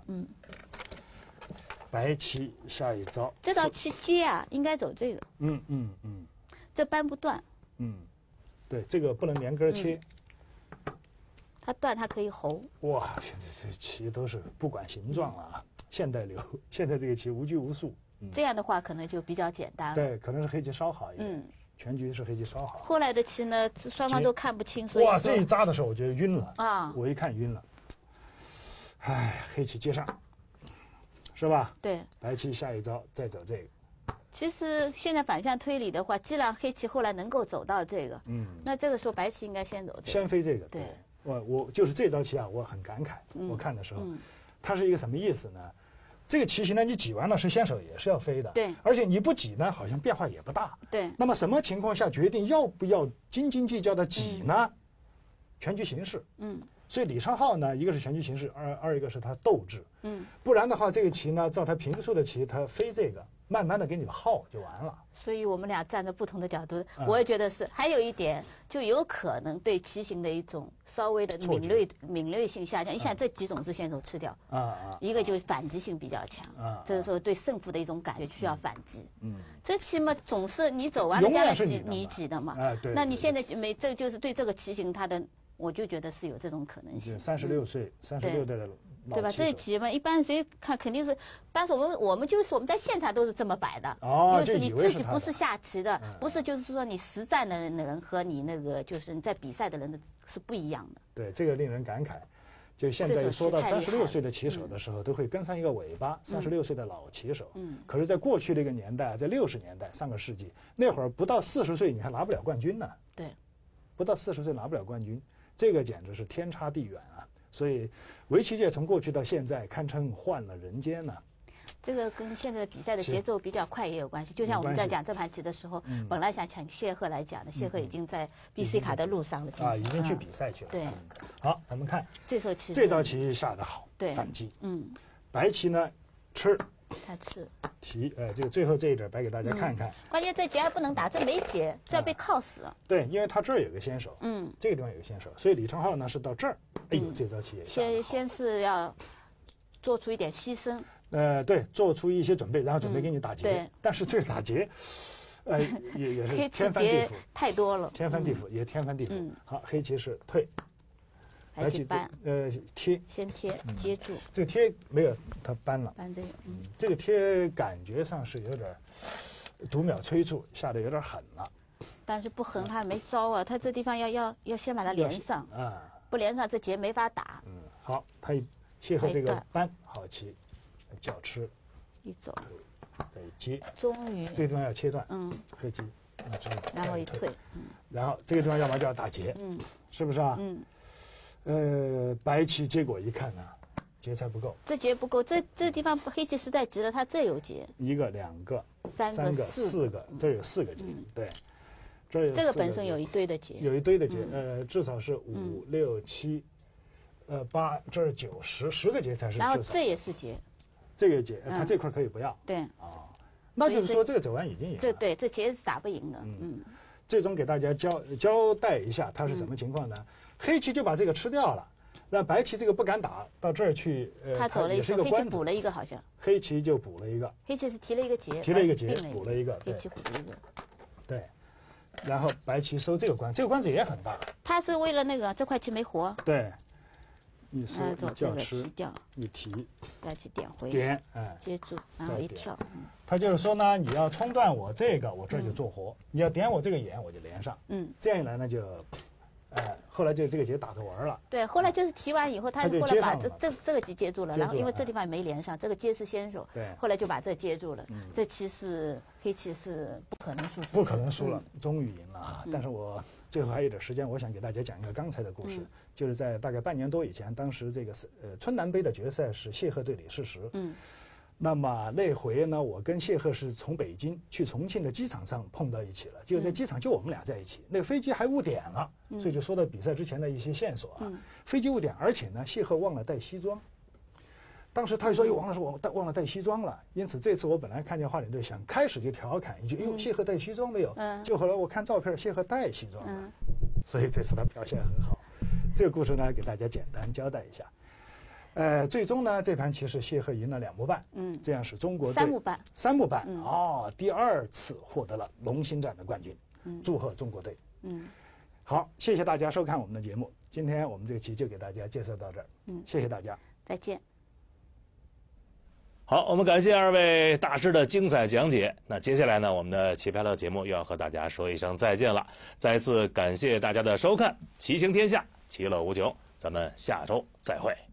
白棋下一招。 这道棋接啊，应该走这个。这扳不断。 对，这个不能连根切。 它断，它可以hold。 哇，现在这棋都是不管形状了啊，现代流。现在这个棋无拘无束。 这样的话可能就比较简单。 对，可能是黑棋稍好一点。全局是黑棋稍好。 后来的棋呢，双方都看不清，所以哇，这一扎的时候我觉得晕了啊！我一看晕了。黑棋接上，是吧？ 对。 白棋下一招再走这个。 其实现在反向推理的话，既然黑棋后来能够走到这个，那这个时候白棋应该先走这个。 先飞这个。 对。 我就是这招棋啊，我很感慨。我看的时候，它是一个什么意思呢？这个棋形呢，你挤完了是先手也是要飞的。 对。 而且你不挤呢，好像变化也不大。 对。 那么什么情况下决定要不要斤斤计较的挤呢？全局形势。所以李承浩呢，一个是全局形势，二一个是他斗志。不然的话，这个棋呢，照他平素的棋，他飞这个，慢慢的给你耗就完了。 所以我们俩站在不同的角度，我也觉得是。还有一点，就有可能对棋形的一种稍微的敏锐性下降。你想这几种是先手吃掉，一个就是反击性比较强，这个时候对胜负的一种感觉需要反击。这棋嘛，总是你走完了将来你挤的嘛。那你现在这就是对这个棋形它的。我就觉得是有这种可能性。 36岁，36代的对吧？这棋嘛，一般谁看肯定是，当时我们在现场都是这么摆的，就是你自己不是下棋的，不是就是说你实战的人和你那个就是你在比赛的人的是不一样的。 对，这个令人感慨。就现在说到36岁的棋手的时候，都会跟上一个尾巴。36岁的老棋手，可是在过去那个年代，在60年代上个世纪那会儿，不到40岁你还拿不了冠军呢。 对， 不到40岁拿不了冠军，这个简直是天差地远啊！所以，围棋界从过去到现在，堪称换了人间呢。 这个跟现在的比赛的节奏比较快也有关系。就像我们在讲这盘棋的时候，本来想请谢赫来讲的，谢赫已经在 BC 卡的路上了， 已经去比赛去了。 对， 好，咱们看这手棋， 这招棋下得好， 对， 反击。白棋呢吃， 他吃提，这个最后这一点摆给大家看看。 关键这劫还不能打，这没劫，这要被铐死了。 对，因为他这儿有个先手，这个地方有个先手，所以李承浩呢是到这儿，哎呦，这招棋也下得好。 先是要做出一点牺牲。 对，做出一些准备，然后准备给你打劫。 对， 但是这打劫，也是天翻地覆， 太多了， 天翻地覆，也天翻地覆。好，黑棋是退， 白棋搬， 贴， 先贴接住。 这个贴没有，他搬了。 搬这个， 这个贴感觉上是有点读秒催促，下的有点狠了。 但是不狠，他没招啊，他这地方要先把它连上啊，不连上这劫没法打。 好，他谢赫这个搬好棋，脚吃， 一走， 再接， 终于这个地方要切断，黑棋， 然后一退， 然后这个地方要么就要打劫，是不是啊？白棋结果一看呢，劫才不够， 这劫不够，这地方黑棋实在急了，他这有劫， 一个、两个、 三个、 四个，这有4个劫，对，这有这个本身有一堆的劫， 有一堆的劫，至少是5、6、7。8，这是9、10个劫才是。 然后这也是劫， 这个劫，他这块可以不要。 对。 那就是说这个走完已经赢了。 对，这劫是打不赢的。 最终给大家交代一下它是什么情况呢？黑棋就把这个吃掉了，让白棋这个不敢打到这儿去。 他走了一个，黑棋补了一个好像。 黑棋就补了一个。 黑棋是提了一个劫。 提了一个劫，补了一个。 黑棋补了一个。 对。然后白棋收这个官，这个官子也很大。 他是为了那个这块棋没活。 对。一收一叫吃， 一提， 白棋点回，接住，然后一跳。 他就是说呢，你要冲断我这个，我这就做活；你要点我这个眼，我就连上。这样一来呢，就，后来就这个劫打着玩了。 对，后来就是提完以后，他后来把这个棋接住了，然后因为这地方没连上，这个接是先手， 对， 后来就把这接住了。这棋是黑棋是不可能输， 不可能输了，终于赢了啊！但是我最后还有点时间，我想给大家讲一个刚才的故事，就是在大概半年多以前，当时这个春南杯的决赛是谢赫对李世石。那么那回呢，我跟谢赫是从北京去重庆的机场上碰到一起了，就在机场就我们俩在一起，那个飞机还误点了，所以就说到比赛之前的一些线索啊。飞机误点，而且呢，谢赫忘了带西装。当时他就说：“哟，王老师，我忘了带西装了。”因此这次我本来看见华领队想开始就调侃一句：“哎呦，谢赫带西装没有？”就后来我看照片，谢赫带西装了，所以这次他表现很好。这个故事呢，给大家简单交代一下。最终呢，这盘棋是谢赫赢了2目半，这样使中国队3目半第2次获得了龙兴战的冠军，祝贺中国队。好，谢谢大家收看我们的节目，今天我们这个棋就给大家介绍到这儿，谢谢大家， 再见。 好，我们感谢2位大师的精彩讲解。那接下来呢，我们的棋牌乐节目又要和大家说一声再见了。再次感谢大家的收看，棋行天下，其乐无穷，咱们下周再会。